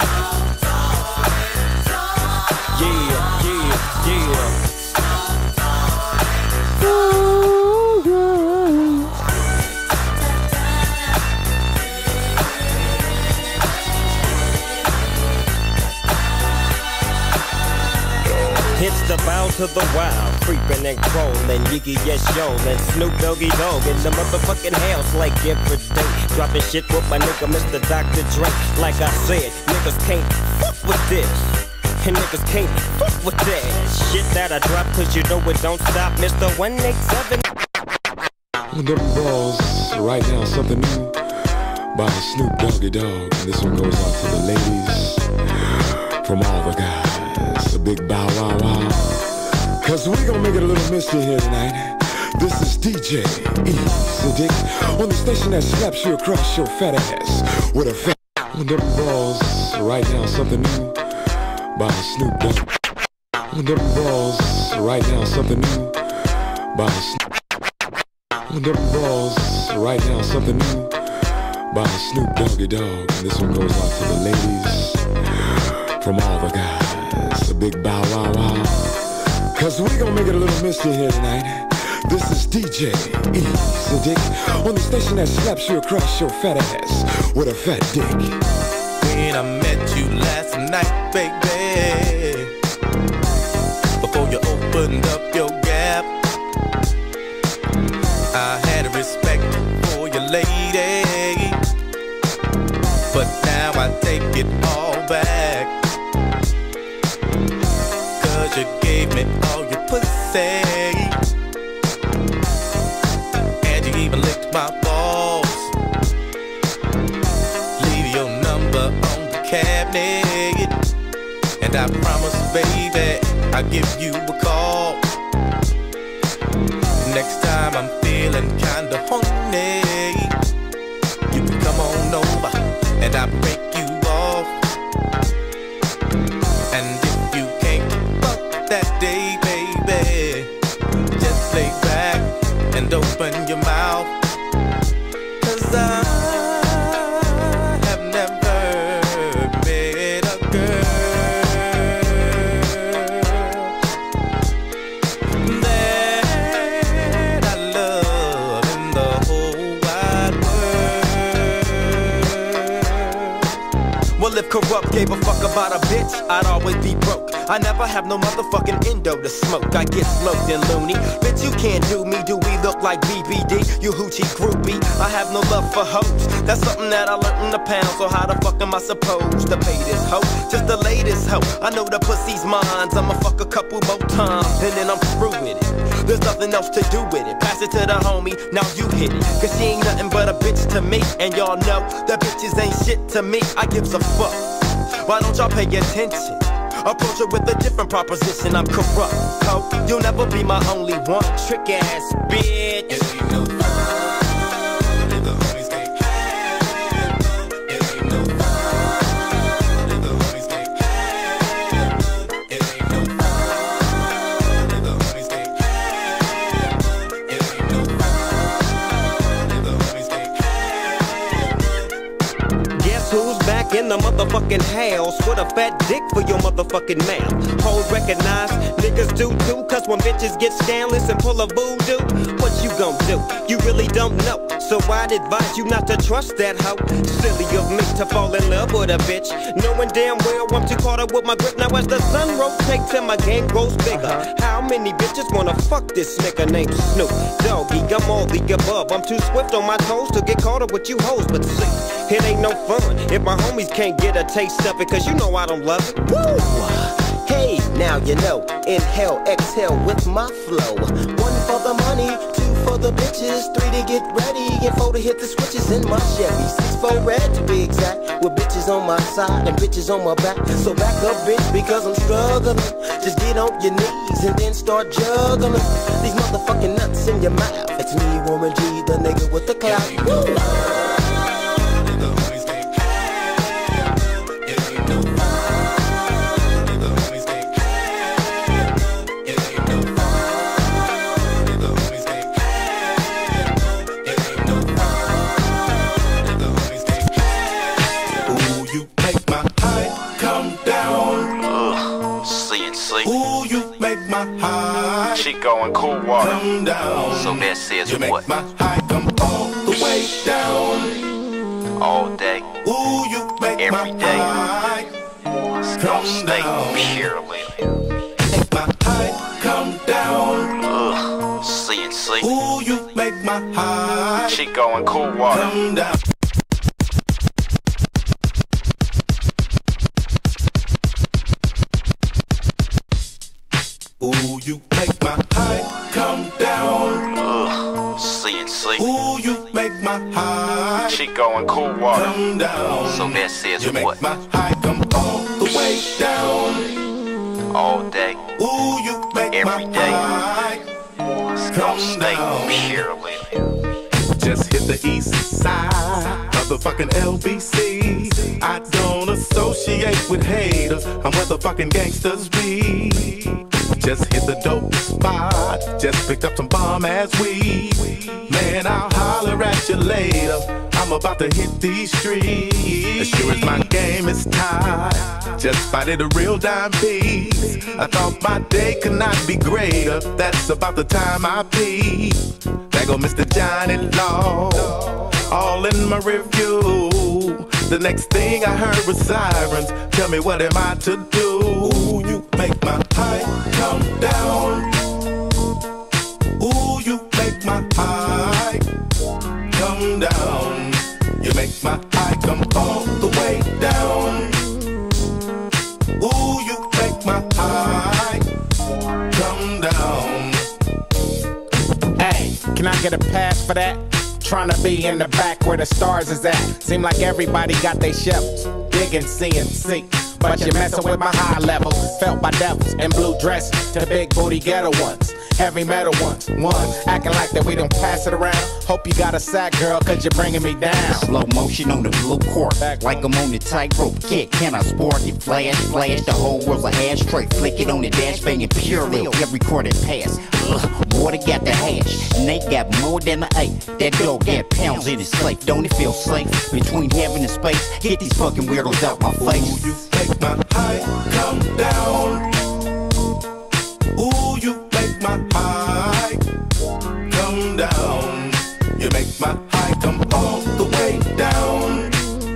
Yeah. It's the bow to the wild, creeping and crawling, Yiggy yes yo, and Snoop Doggy Dogg in the motherfucking house like every day. Dropping shit with my nigga Mr. Dr. Dre. Like I said, niggas can't fuck with this, and niggas can't fuck with that shit that I drop, cause you know it don't stop, Mr. 187. On them balls, right now something new by Snoop Doggy Dogg, and this one goes out to the ladies from all the guys. A big bow wow wow, cause we gon' make it a little mystery here tonight. This is DJ E-Siddick on the station that slaps you across your fat ass with a fat on them balls. Right now something new by Snoop Dogg. On them balls. Right now something new by Snoop. On them balls. Right now something new by Snoop Doggy Dogg. And this one goes out to the ladies from all the guys. A big bow wow wow, cause we gon' make it a little mystery here tonight. This is DJ E-Siddick on the station that slaps you across your fat ass with a fat dick. When I met you last night, baby, before you opened up your gap, I had a respect for your lady, but now I take it all back. You gave me all your pussy, and you even licked my balls. Leave your number on the cabinet, and I promise, baby, I'll give you a call. Next time I'm feeling kinda horny, you can come on over, and I'll break you off. And if you can't that day, baby, just lay back and open your mouth, cause I have never met a girl that I love in the whole wide world. Well, if Corrupt gave a fuck about a bitch, I'd always be broke. I never have no motherfucking endo to smoke. I get smoked and loony. Bitch, you can't do me. Do we look like BBD? You hoochie groupie. I have no love for hoes. That's something that I learned in the pound. So how the fuck am I supposed to pay this hoe? Just the latest hoe. I know the pussy's mine. I'ma fuck a couple more times, and then I'm through with it. There's nothing else to do with it. Pass it to the homie, now you hit it. Cause she ain't nothing but a bitch to me. And y'all know that bitches ain't shit to me. I gives a fuck. Why don't y'all pay attention? Approach her with a different proposition. I'm Corrupt, ho. You'll never be my only one. Trick ass bitch. In the motherfucking house with a fat dick for your motherfucking mouth. Hold recognize, niggas do too. Cause when bitches get scandalous and pull a voodoo, what you gon' do? You really don't know. So I'd advise you not to trust that hoe. Silly of me to fall in love with a bitch, knowing damn well I'm too caught up with my grip. Now as the sun rotates and my game grows bigger, how many bitches wanna fuck this nigga named Snoop Doggy? I'm all the above. I'm too swift on my toes to get caught up with you hoes. But see, it ain't no fun if my homies can't get a taste of it, cause you know I don't love it. Woo! Hey, now you know. Inhale, exhale with my flow. 1 for the money, 2 for for the bitches, 3 to get ready, and 4 to hit the switches in my Chevy. 6-4 red to be exact, with bitches on my side and bitches on my back. So back up, bitch, because I'm struggling. Just get on your knees and then start juggling these motherfucking nuts in your mouth. It's me, Warren G, the nigga with the clout. She going cool water. Come down. So that says you what? Make my high come all the way down. All day. Ooh, you make every my day. High come down. Purely. Make my high come down. CNC. Ooh, you make my high. She going cool water. Come down. Ooh, you make my high come down. CNC. Ooh, you make my high. She going cool water. Come down. So that says you what? Make my high come all the way down. All day. Ooh, you make every my day. high come down. Purely. Just hit the east side of the fucking LBC. I don't associate with haters. I'm where the fucking gangsters be. Just hit the dope spot. Just picked up some bomb ass weed. Man, I'll holler at you later. I'm about to hit these streets. As sure as my game is tied, just spotted a real dime piece. I thought my day could not be greater. That's about the time I peep. There go Mr. Johnny Law, all in my review. The next thing I heard was sirens. Tell me what am I to do? You make my high come down. Ooh, you make my high come down. You make my high come all the way down. Ooh, you make my high come down. Hey, can I get a pass for that? Tryna be in the back where the stars is at. Seem like everybody got they shells, digging CNC. But you're messing with my high level. Felt by devils in blue dresses to big booty ghetto ones. Heavy metal ones, acting like that we don't pass it around. Hope you got a sack, girl, cause you're bringing me down. Slow motion on the blue court, like I'm on the tightrope kick. Can I spark it? Flash, the whole world's a ashtray. Flick it on the dash, banging purely every quarter pass. Water got the hash, and they got more than an 8. That dog got pounds in his safe. Don't it feel safe between heaven and space? Get these fucking weirdos out my face. Ooh, you make my high come down. Ooh, you make my high come down. You make my high come all the way down.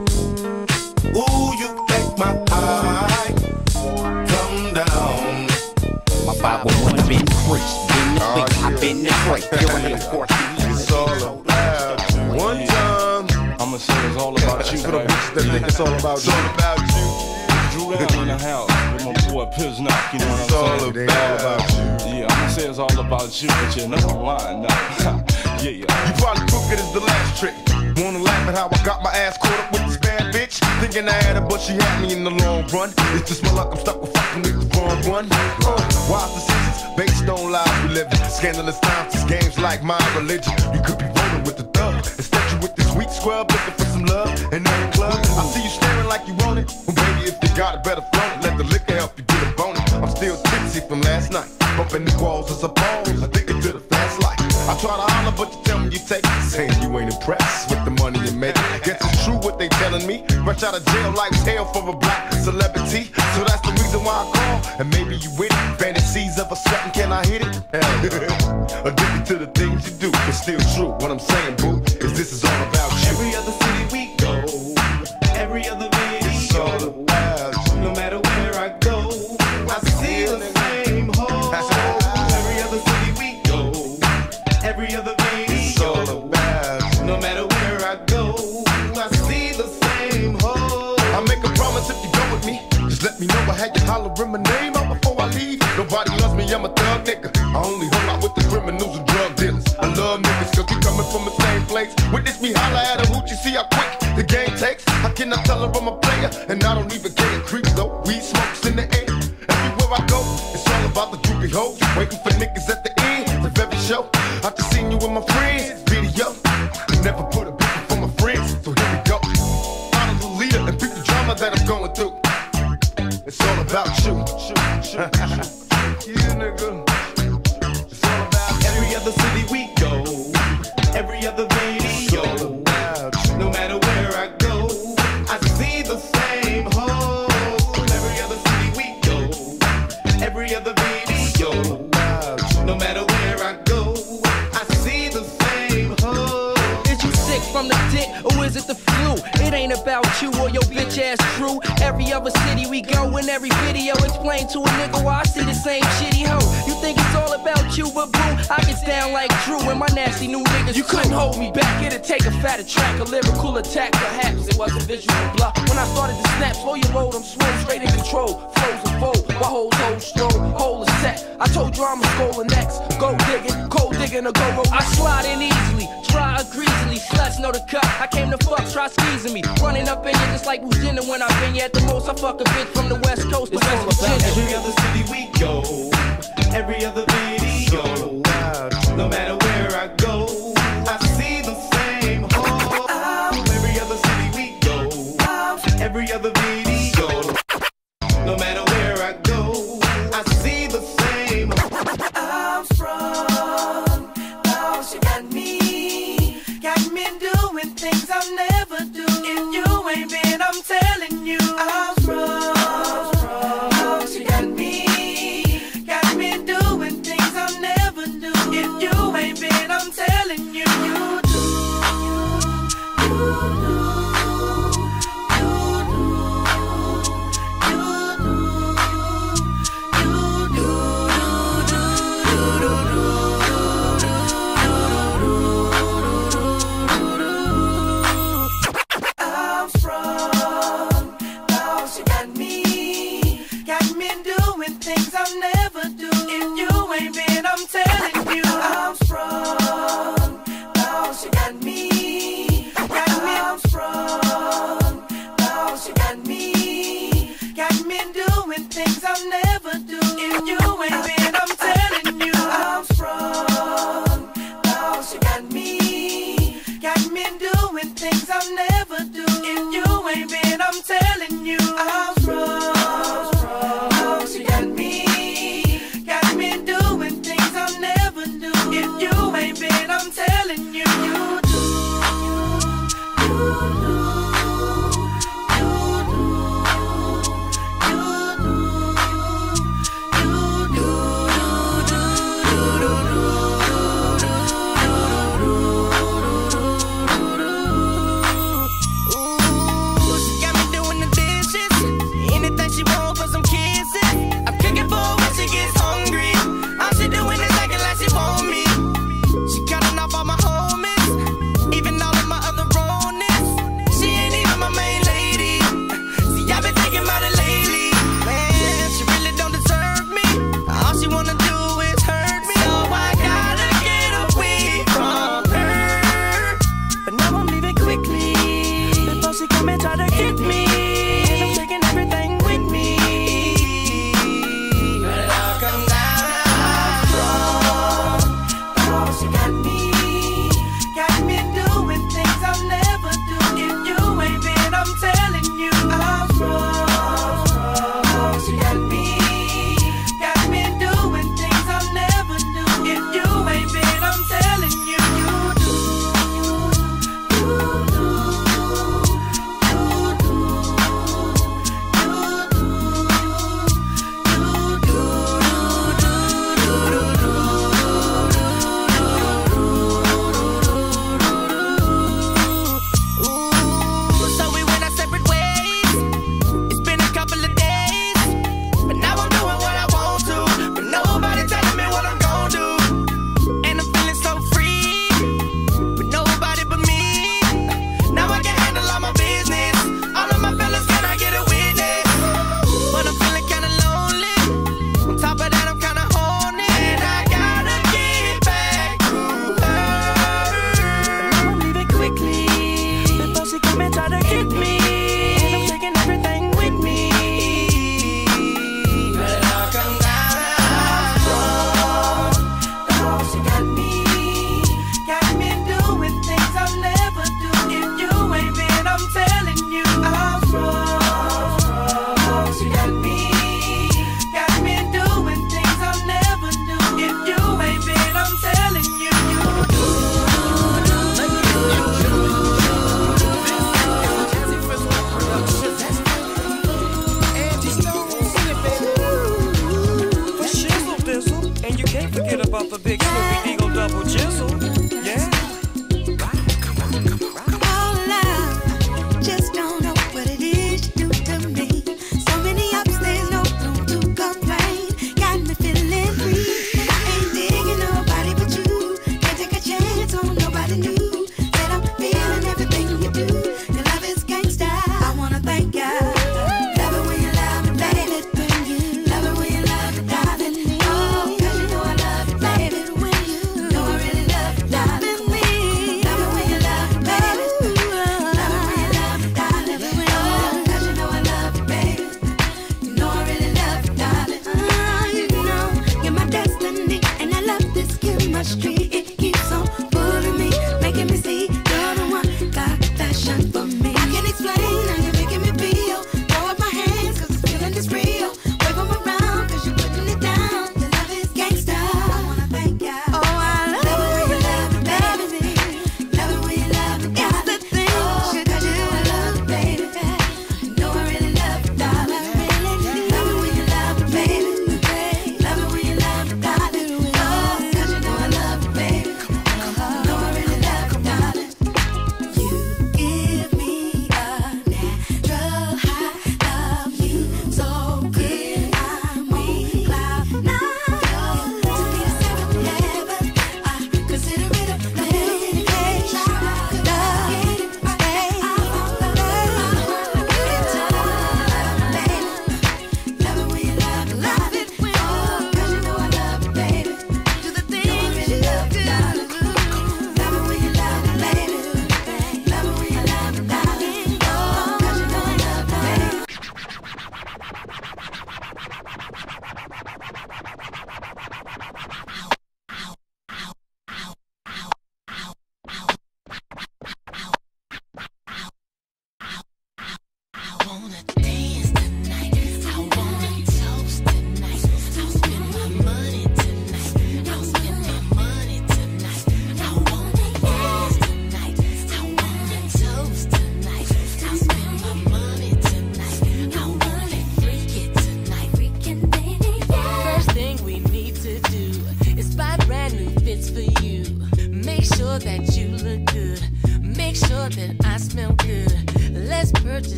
Ooh, you make my high come down. My 501 been increased. I've been the break. It's all about one time. I'ma say it's all about you. For the bitches that think it's all about you. It's all about you. Drew down in the house with my boy Piznock, you know what I'm saying? It's all about you. Yeah, I'ma say it's all about you, but you're not lying now. Yeah. You probably took it as the last trick. Wanna laugh at how I got my ass caught up with this bad bitch? Thinking I had her, but she had me in the long run. It's just my luck, I'm stuck with fucking with the wrong one. Wise decisions based on lies we live in. Scandalous times, these games like my religion. You could be rolling with the thug. Instead you with this weak scrub looking for some love in every club. I see you staring like you want it. Well, baby, if you got it, better flaunt it. Let the liquor help you get a bonus. I'm still tipsy from last night. Bumping the walls as a pose. Addicted to the fast life. I try to holler, but you tell me you take it. Saying you ain't impressed with the money you make. Guess it's true what they telling me. Fresh out of jail, life's hell for a black celebrity. So that's the reason why I call. And maybe you with it. Fantasies of a sweating, can I hit it? Addicted to the things you do. It's still true. What I'm saying, boo, is this is all about you. Every other city we go, every other video, it's all about you. No matter where I go, I see the same hole. Every other city we go, every other video, it's all about you. No matter where I go, I see the same hole. I make a promise if you go with me, just let me know. I had you hollering my name out before I leave. Nobody loves me, I'm a thug nigga. I only hung out with the criminals and drug dealers. I love tell her I'm a player, and I don't even care. Creep though, weed smokes in the air. Everywhere I go, it's all about the groupie hoes. Waiting for niggas at the end of every show. I just seen you with my friends, video. Never put a picture for my friends, so here we go. Out of the leader and pick the drama that I'm going through. It's all about you. Yeah, nigga. It's all about every other city we go, every other video. No matter where I go, I see the same hoes. Every other city we go, every other video. No matter where I go, I see the same hoes. Is you sick from the dick or is it the flu? It ain't about you or your bitch ass crew. Every other city we go, in every video explain to a nigga why I see the same shitty hoe. You think it's all about you, but boo, I get down like Drew and my nasty new niggas. You couldn't hold me back, it'd take a fatter track, a lyrical attack. Perhaps it wasn't visual bluff. When I started to snap, slow your roll, I'm swole, straight in control. Flows and fold, while hoes hold stroll, hole is set. I told you I'm a skull next. Go digging, cold digging or go roll. I slide in easily, dry or greasily. Sluts know the cut, I came to fuck, try squeezing me. Running up in you just like who's dinner when I've been here at the most. I fuck a bitch from the West Coast to West Virginia. Every other city we go, every other video. No matter where I go, I see the same hoes. Every other city we go, every other video. No matter where I go, I see the same hoes. I'm strong, now she got me doing things I'll never do. If you ain't been, I'm telling you, I'm strong, now she got me doing things I'll never do. If you ain't been, I'm telling you, you do. I'm strong, now she got me doing things I'll never do. If you ain't been, I'm telling you, I'm strong, now she got me. I'm strong, now she got me doing things I'll never do. If you ain't been, I'm telling you, I'm strong, now she got me doing things I'll never do. If you ain't been, I'm telling you, I'm strong, now she got me doing things I'll never do. If you ain't been, I'm telling you, you do.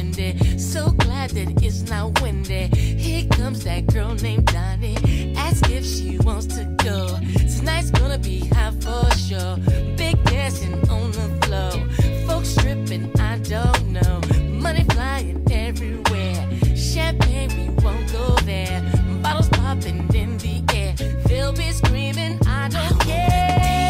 windy. So glad that it's not windy. Here comes that girl named Donnie. Ask if she wants to go. Tonight's gonna be hot for sure. Big dancing on the floor. Folks stripping, I don't know. Money flying everywhere. Champagne, we won't go there. Bottles popping in the air. They'll be screaming, I don't care.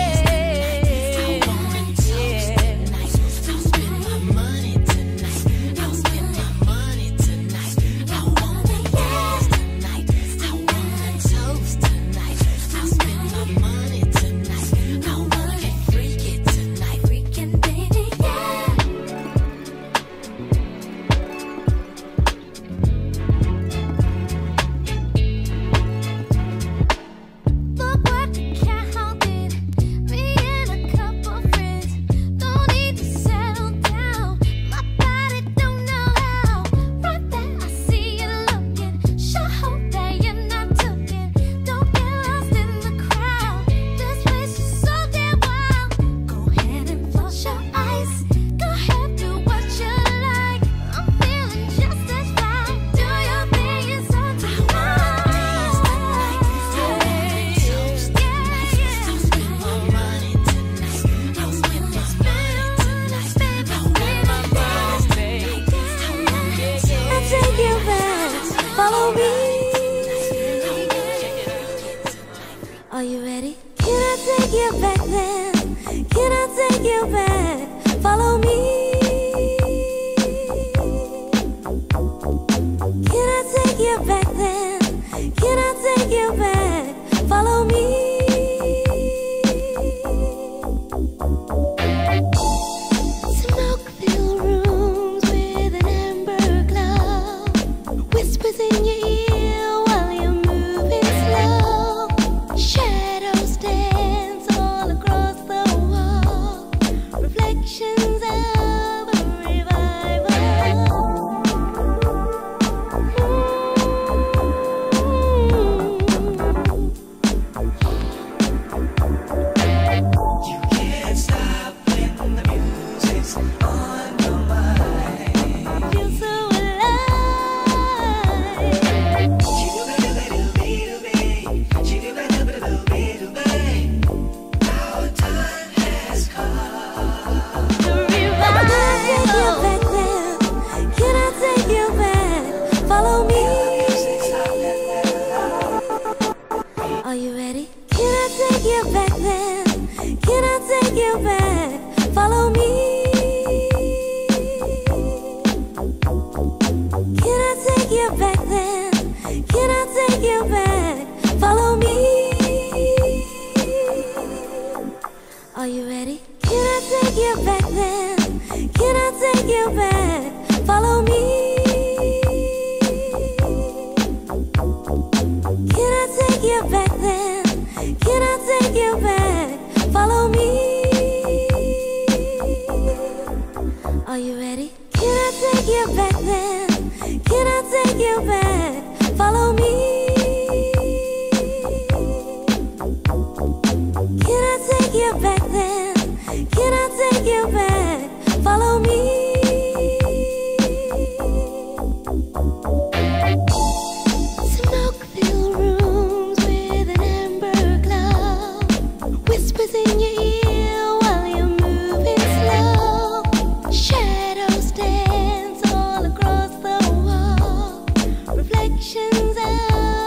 Are you ready? Can I take you back then? Can I take you back? Follow me. Can I take you back then? Can I take you back? Follow me. Smoke-filled rooms with an amber glow. Whispers in your ear while you're moving slow. Shadows dance all across the wall. Reflections of a revival. You can't stop when the music's on your mind. Feel so Our time has come. Can I take you back then? Can I take you back? Follow me. Are you ready? Can I take you back then? Can I take you back? Follow me. Can I take you back then? Can I take you back? Follow me. Are you ready? Can I take you back then? Can I take you back? Follow me. Can I take you back then? Can I take you back? Follow me. Are you ready? Can I take you back then? Can I take you back? Follow me. Can I take you back then? Can I take you back? Follow me. Smoke-filled rooms with an amber glow. Whispers in your ear while you're moving slow. Shadows dance all across the wall. Reflections of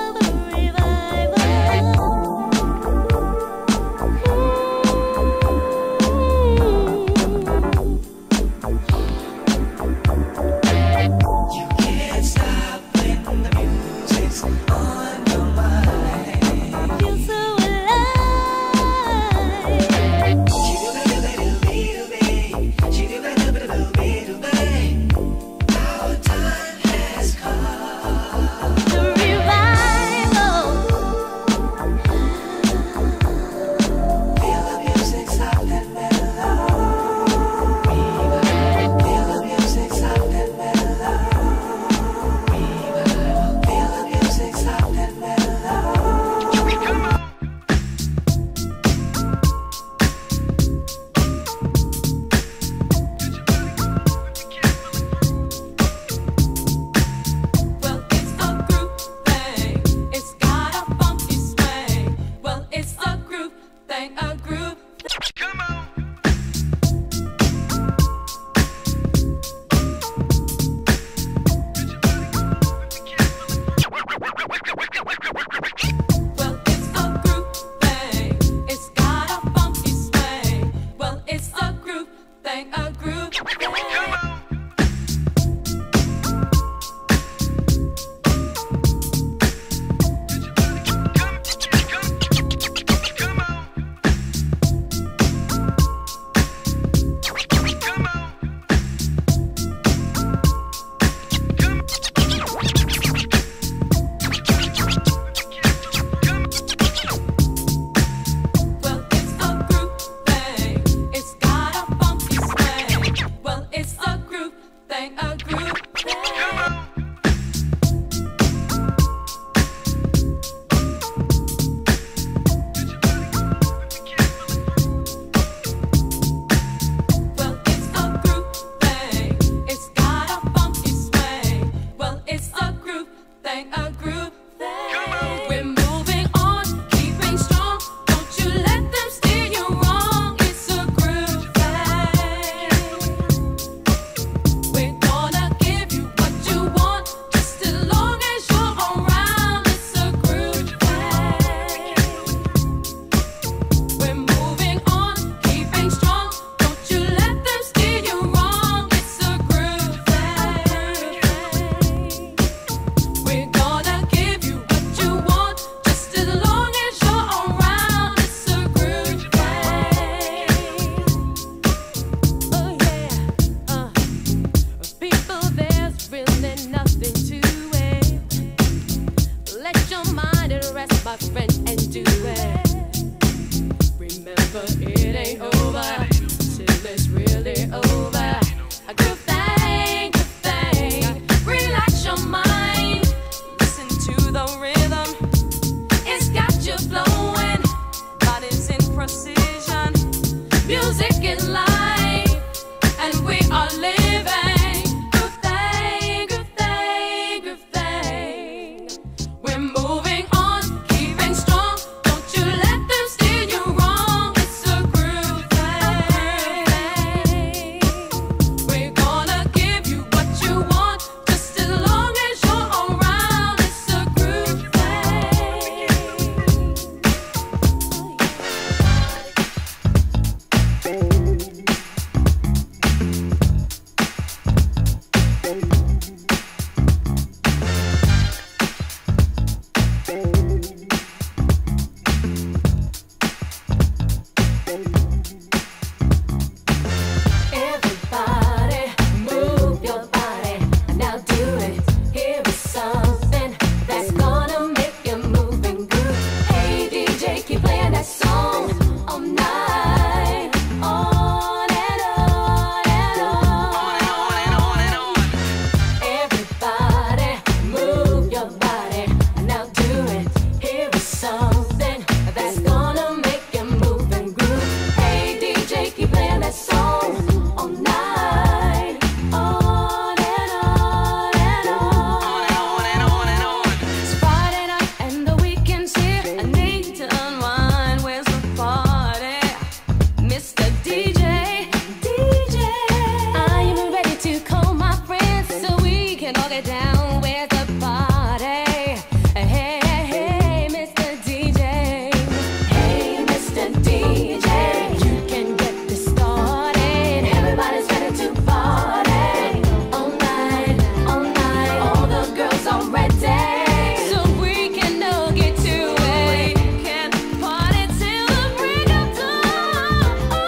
it down. Where's the party? Hey, hey, Mr. DJ. Hey, Mr. DJ. You can get this started. Everybody's ready to party. All night, all night. All the girls are ready. So we can all get to it. We can party till the break of dawn.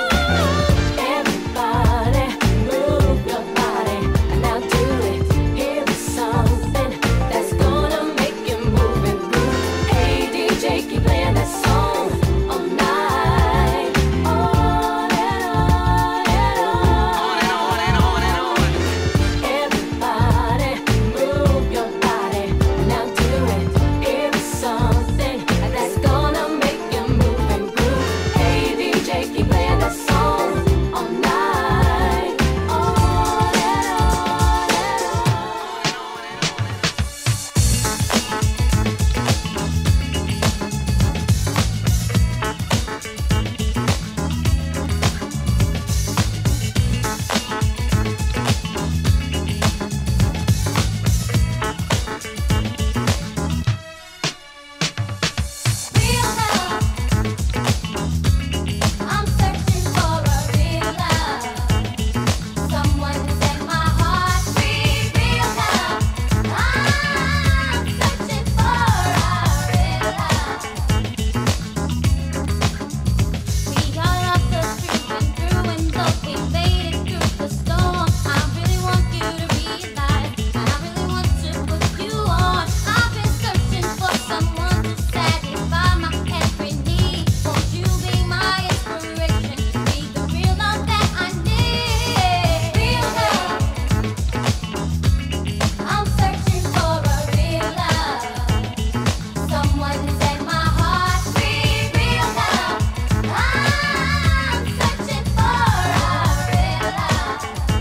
Everybody, move your body. And now do it. Here is something that's gonna make you move and groove. Hey, DJ, keep playing that song all night. On and on and on. Everybody, move your body. Now do it. Here is something that's gonna make you move and groove. Hey, DJ, keep playing that song all night. On and I'm searching for a real love. Someone to set my heart free. Real love. I'm searching for a real love. We got off the street and through and though we made it through the storm. I really want you to realize, and I really want to put you on. I've been searching for someone to satisfy my every need. Won't you be my inspiration? Be the real love that I need. Real love. I'm searching for a real love. Someone to set my heart free. Real love. I'm searching for a real love.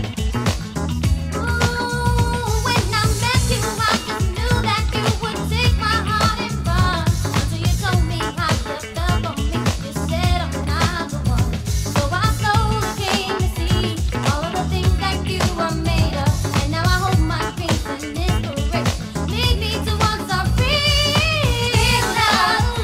Ooh, when I met you, I just knew that you would take my heart and run. Until you told me how you felt for me, you said I'm not the one. So I slowly came to see all of the things that you are made of, and now I hold my dreams and inspiration. Lead me towards a real love.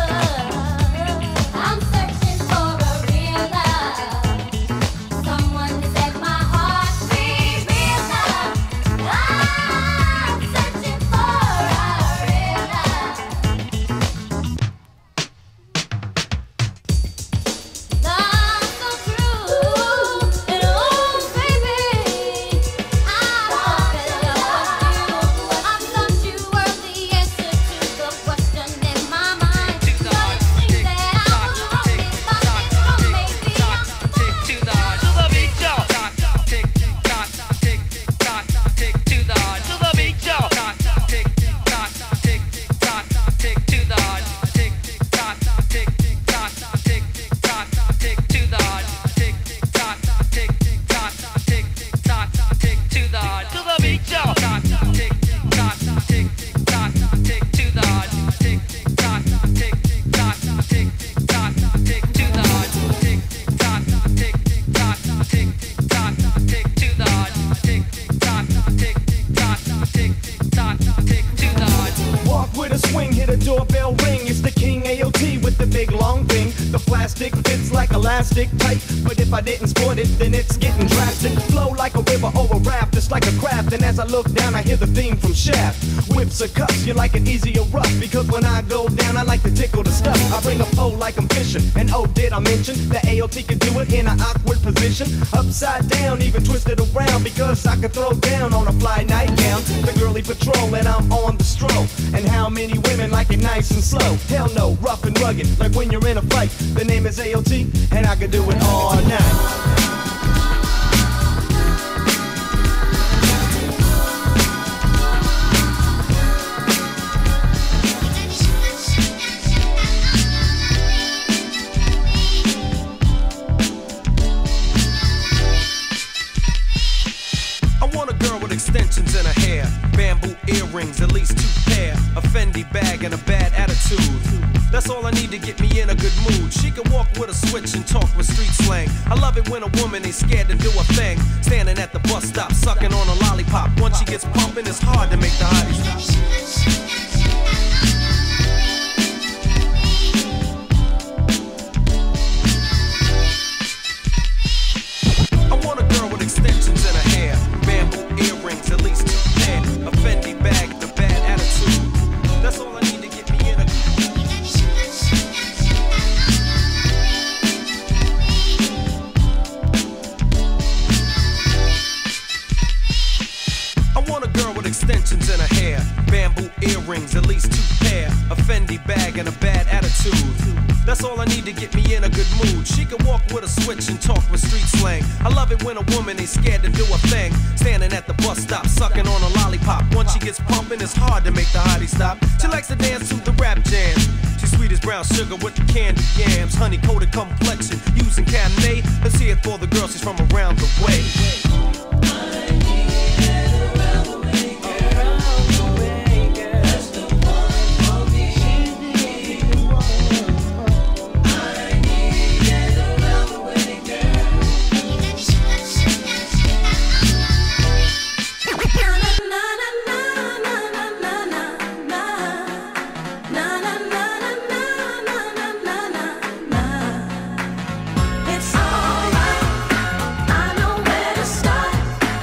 I'm searching for a real love. Someone to set my heart free. Real love. I'm searching for a real love. Love so true and oh baby, I fell in love with you. I thought you were the answer to the question in my mind. But it seems that I was wrong. It's something wrong, maybe I'm Walk with a swing, hit a doorbell ring. It's the King AOT with the big long thing. The plastic fits like elastic tight, but if I didn't sport it, then it's getting drastic. Flow like a river or a raft, it's like a craft. And as I look down, I hear the theme from Shaft. Whips or cuffs, you like it easy or rough, because when I go down, I like to tickle the stuff. I bring a pole like I'm fishing, and oh, did I mention that AOT can do it in an awkward position? Upside down, even twisted around, because I can throw down on a fly nightgown. The girly patrol, and I'm on the stroll. And how many women like it nice and slow? Hell no, rough and rugged, like when you're in a fight. The name is AOT, and I can do it all night. I want a girl with extensions and a her hair, bamboo earrings, at least 2 pair, a Fendi bag and a bad attitude. That's all I need to get me in a good mood. She can walk with a switch and talk with street slang. I love it when a woman ain't scared to do a thing. Standing at the bus stop, sucking on a lollipop. Once she gets pumping, it's hard to make the hotties stop. I want a girl with extensions in her hair, bamboo earrings, at least 2 pair, a Fendi bag, the bad attitude. That's all I need to get me in a extensions in her hair, bamboo earrings, at least 2 pair, a Fendi bag and a bad attitude. That's all I need to get me in a good mood. She can walk with a switch and talk with street slang. I love it when a woman ain't scared to do a thing. Standing at the bus stop, sucking on a lollipop. Once she gets pumping, it's hard to make the hottie stop. She likes to dance to the rap jam. She's sweet as brown sugar with the candy yams. Honey coated complexion, using Cabernet. Let's hear it for the girl, she's from around the way. It's alright, I know where to start.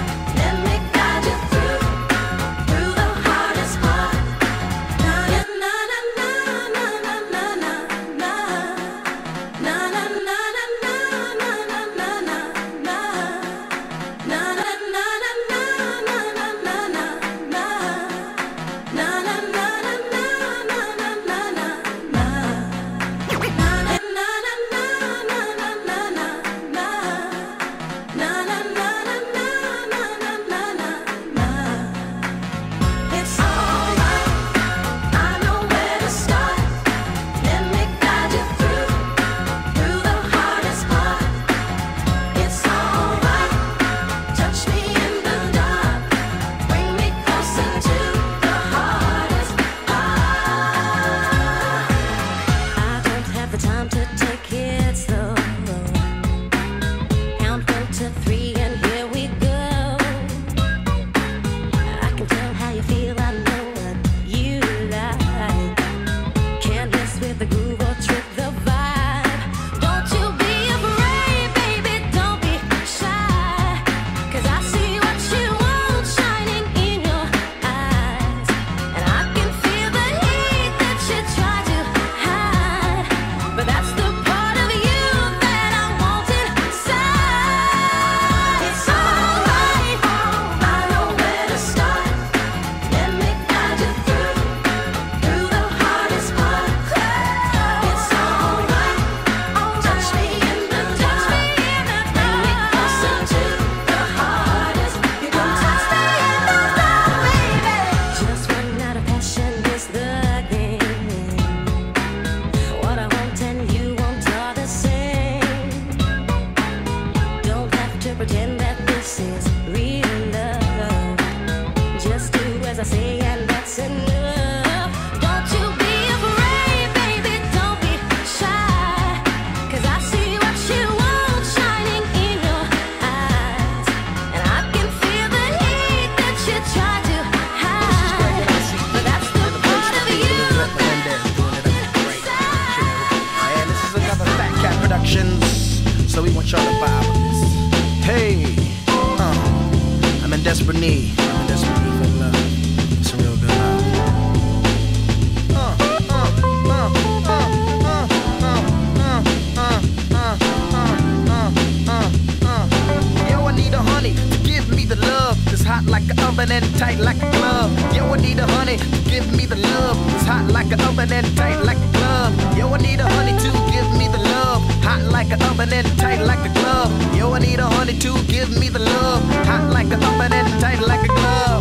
desperate need. I'm in desperate need for love. Some real good love. Yo, I need a honey to give me the love that's hot like an oven and tight like a glove. Yo, I need a honey to give me the love that's hot like an oven and tight like a glove. Yo, I need a honey to give me the love hot like an oven and tight like a glove. Yo, I need a honey to give me the love hot like an oven and tight like a glove.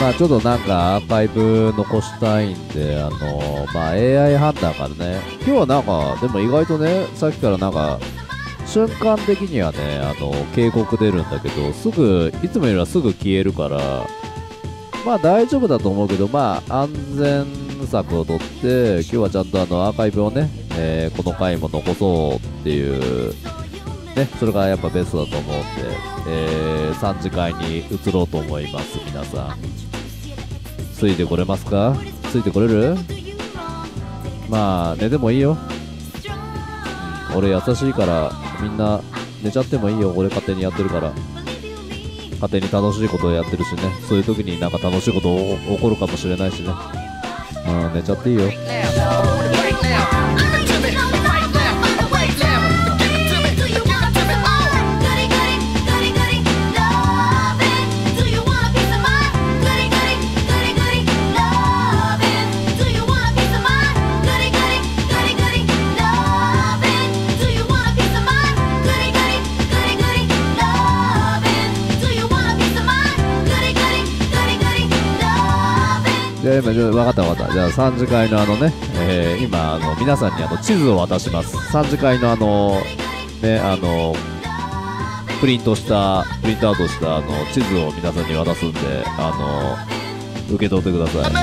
まあちょっとなんかアーカイブ残したいんで、まあ AI 判断からね、今日はなんか、でも意外とね、さっきからなんか、瞬間的にはね、警告出るんだけど、すぐ、いつもよりはすぐ消えるから、まあ大丈夫だと思うけど、まあ安全策をとって、今日はちゃんとアーカイブをね、この回も残そうっていう、ね、それがやっぱベストだと思うんで、3次会に移ろうと思います、皆さん。ついてこれますか？ついてこれる？まあ、寝てもいいよ。俺優しいから、みんな寝ちゃってもいいよ。俺勝手にやってるから。勝手に楽しいことをやってるしね。そういう時になんか楽しいこと起こるかもしれないしね。寝ちゃっていいよ。分かった分かった。じゃあ3次会の今皆さんに地図を渡します。3次会のプリントアウトした地図を皆さんに渡すんで、受け取ってください。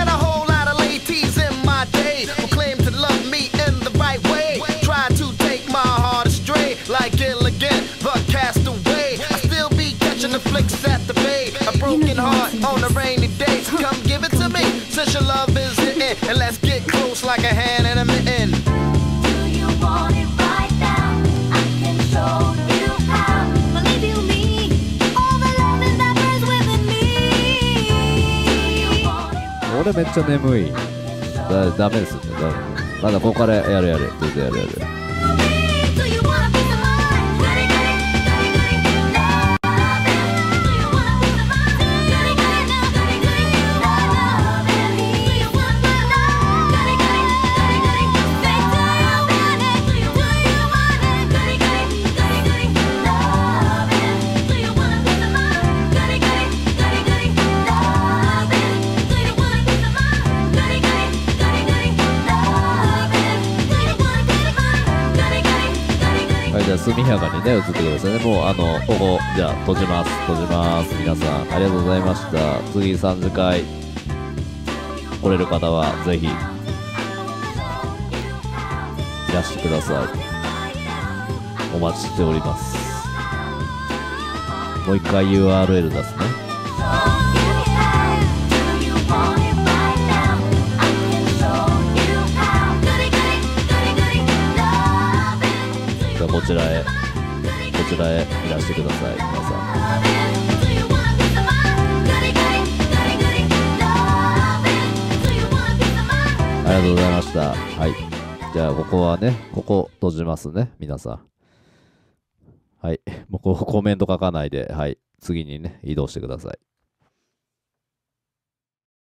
Broken heart on a rainy day. Come give it to me. Since your love is hitting, and let's get close like a hand and a mitten. Do you want it right now? I can show you how. Believe you me, all the love is that burns within me. 俺めっちゃ眠い。ダメですよね。まだここからやる。全然やる。じゃあ速やかにね移ってくださいね。もうここじゃあ閉じます皆さんありがとうございました。次3次会来れる方はぜひいらしてください。お待ちしております。もう一回 URL 出すね。こちらへいらしてください、皆さん。ありがとうございました。はい。じゃあ、ここはね、ここ閉じますね、皆さん。はい。もうコメント書かないで、はい。次にね、移動してください。